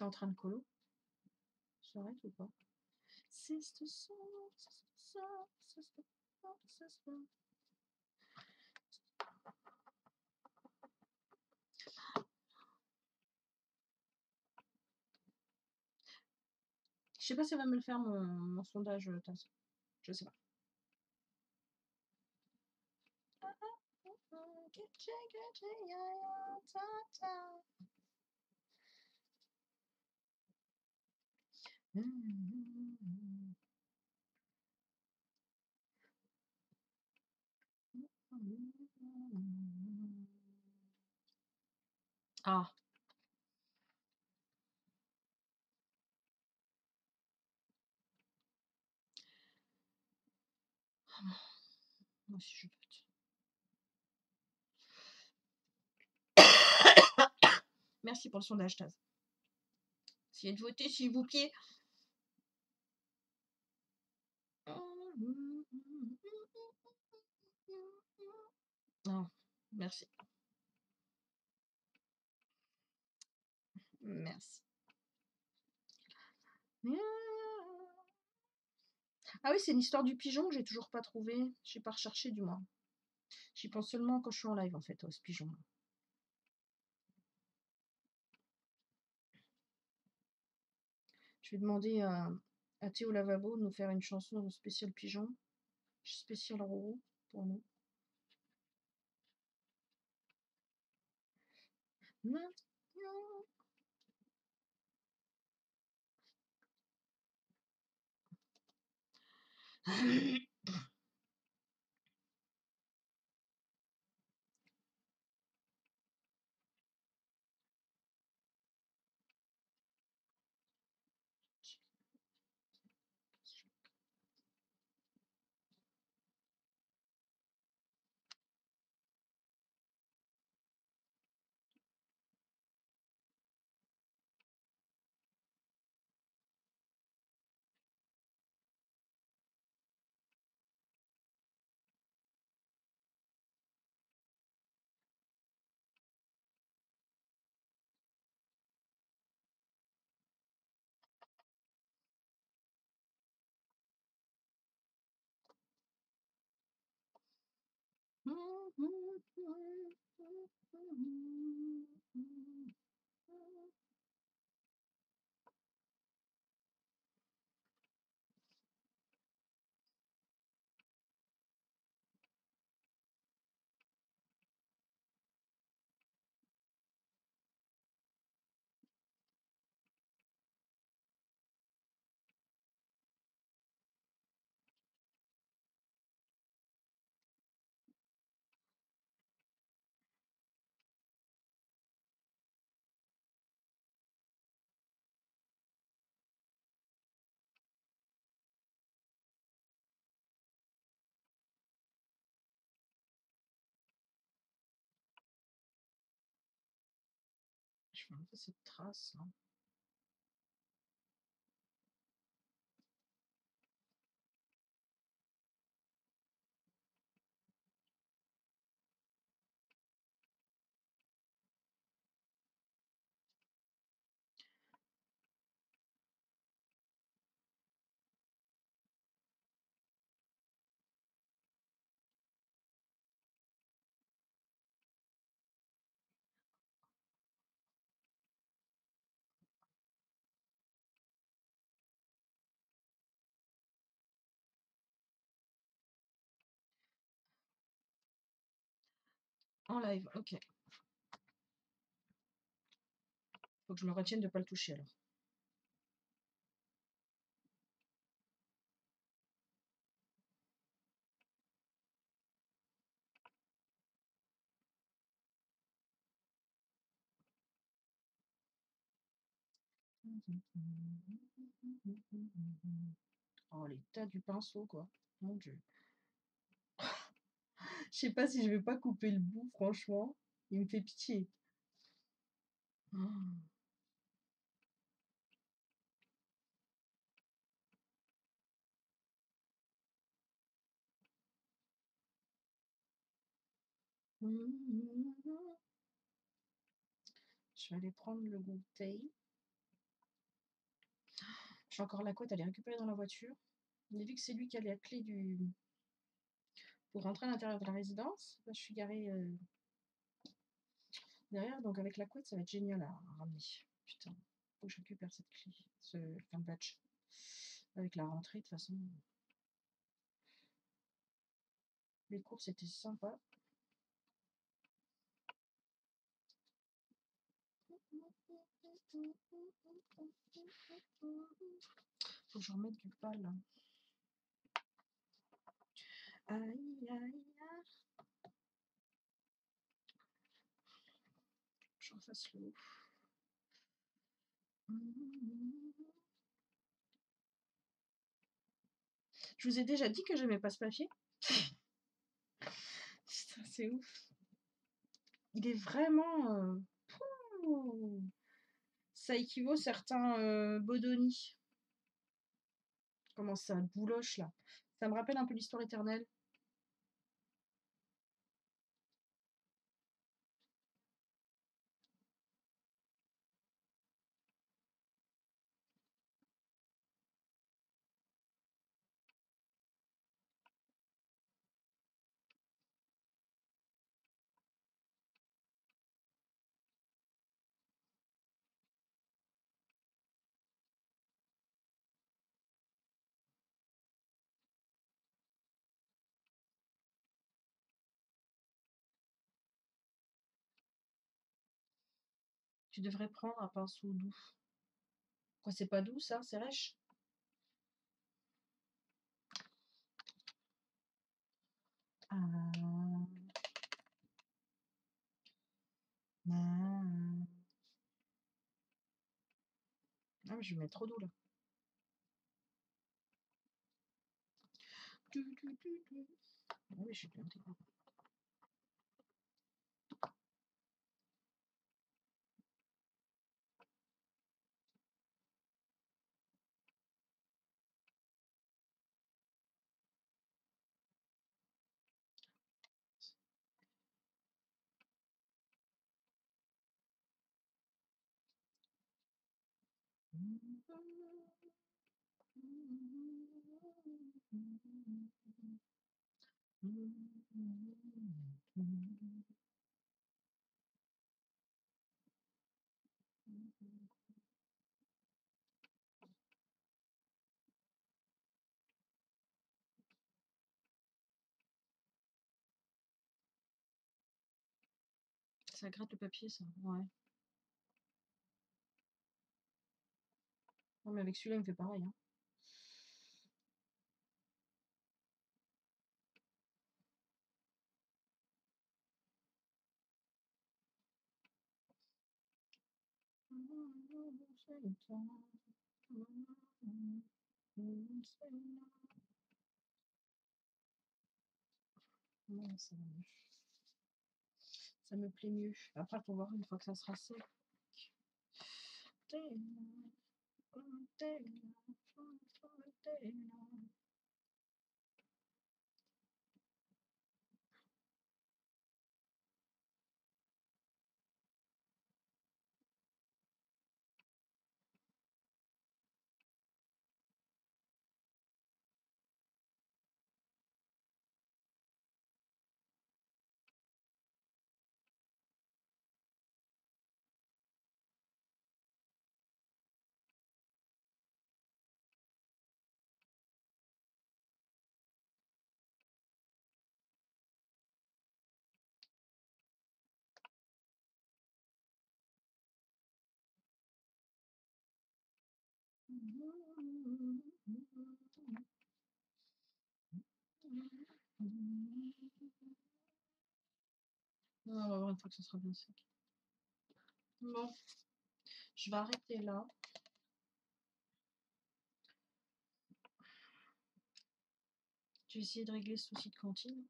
[SPEAKER 1] Tu es en train de colo? S'arrête ou pas? Sister song, sister song, sister song, sister. Je sais pas si elle va me le faire mon, mon sondage, euh, Taz. Je sais pas. Ah. Moi aussi je vote. Merci pour le sondage, Taz. Essayez de voter, s'il vous plaît. Non, merci. Merci. Ah oui, c'est une histoire du pigeon que j'ai toujours pas trouvé. J'ai pas recherché du moins. J'y pense seulement quand je suis en live en fait, oh, ce pigeon. Je vais demander à, à Théo Lavabo de nous faire une chanson spéciale pigeon, spéciale Roro pour nous. Je vais enlever cette trace là. En live, ok. Faut que je me retienne de pas le toucher alors. Oh, l'état du pinceau, quoi. Mon Dieu. Je sais pas si je vais pas couper le bout, franchement. Il me fait pitié. Oh. Je vais aller prendre le goûter. J'ai encore la couette, elle est récupérée dans la voiture. Mais vu que c'est lui qui a la clé du pour rentrer à l'intérieur de la résidence, là, je suis garée euh, derrière, donc avec la couette, ça va être génial à, à ramener. Putain, faut que je récupère cette clé, ce enfin, le badge. Avec la rentrée, de toute façon, les courses étaient sympas. Faut que je remette du pal. Là. Aïe, aïe, aïe. Je refasse le haut. Je vous ai déjà dit que j'aimais pas ce papier. Putain, c'est ouf. Il est vraiment... Euh... Ça équivaut à certains euh, Bodoni. Comment ça, bouloche là. Ça me rappelle un peu l'histoire éternelle. Tu devrais prendre un pinceau doux. Quoi, c'est pas doux ça, c'est rêche. Ah. Ah. Ah, mais je vais mettre trop doux là. Ah oui, je suis bien. Ça gratte le papier, ça. Ouais. Non, mais avec celui-là, il me fait pareil. Hein. Non, ça, ça me plaît mieux. Après, il faut voir une fois que ça sera sec. On va voir une fois que ce sera bien sec. Bon, je vais arrêter là. Je vais essayer de régler ce souci de cantine.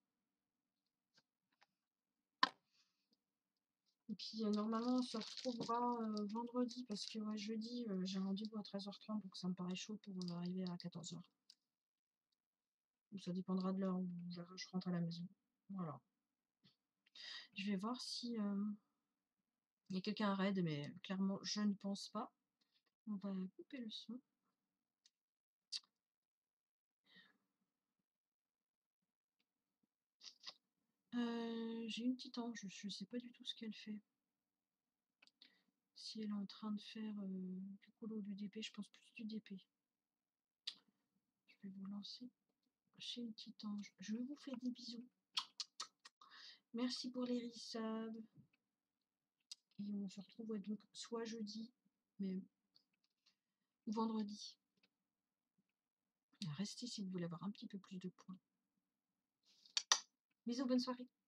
[SPEAKER 1] Et puis euh, normalement on se retrouvera euh, vendredi parce que ouais, jeudi euh, j'ai un rendez-vous à treize heures trente donc ça me paraît chaud pour euh, arriver à quatorze heures. Ça dépendra de l'heure où je, je rentre à la maison. Voilà. Je vais voir si euh, il y a quelqu'un à raid mais clairement je ne pense pas. On va couper le son. Heu, j'ai une petite ange, je sais pas du tout ce qu'elle fait. Si elle est en train de faire, heu, du colo ou du D P, je pense plus du D P. Je vais vous lancer chez une petite ange. Je vous fais des bisous. Merci pour les resubs. Et on se retrouve, ouais, donc soit jeudi, mais ou vendredi. Restez si vous voulez avoir un petit peu plus de points. Bisous, bonne soirée.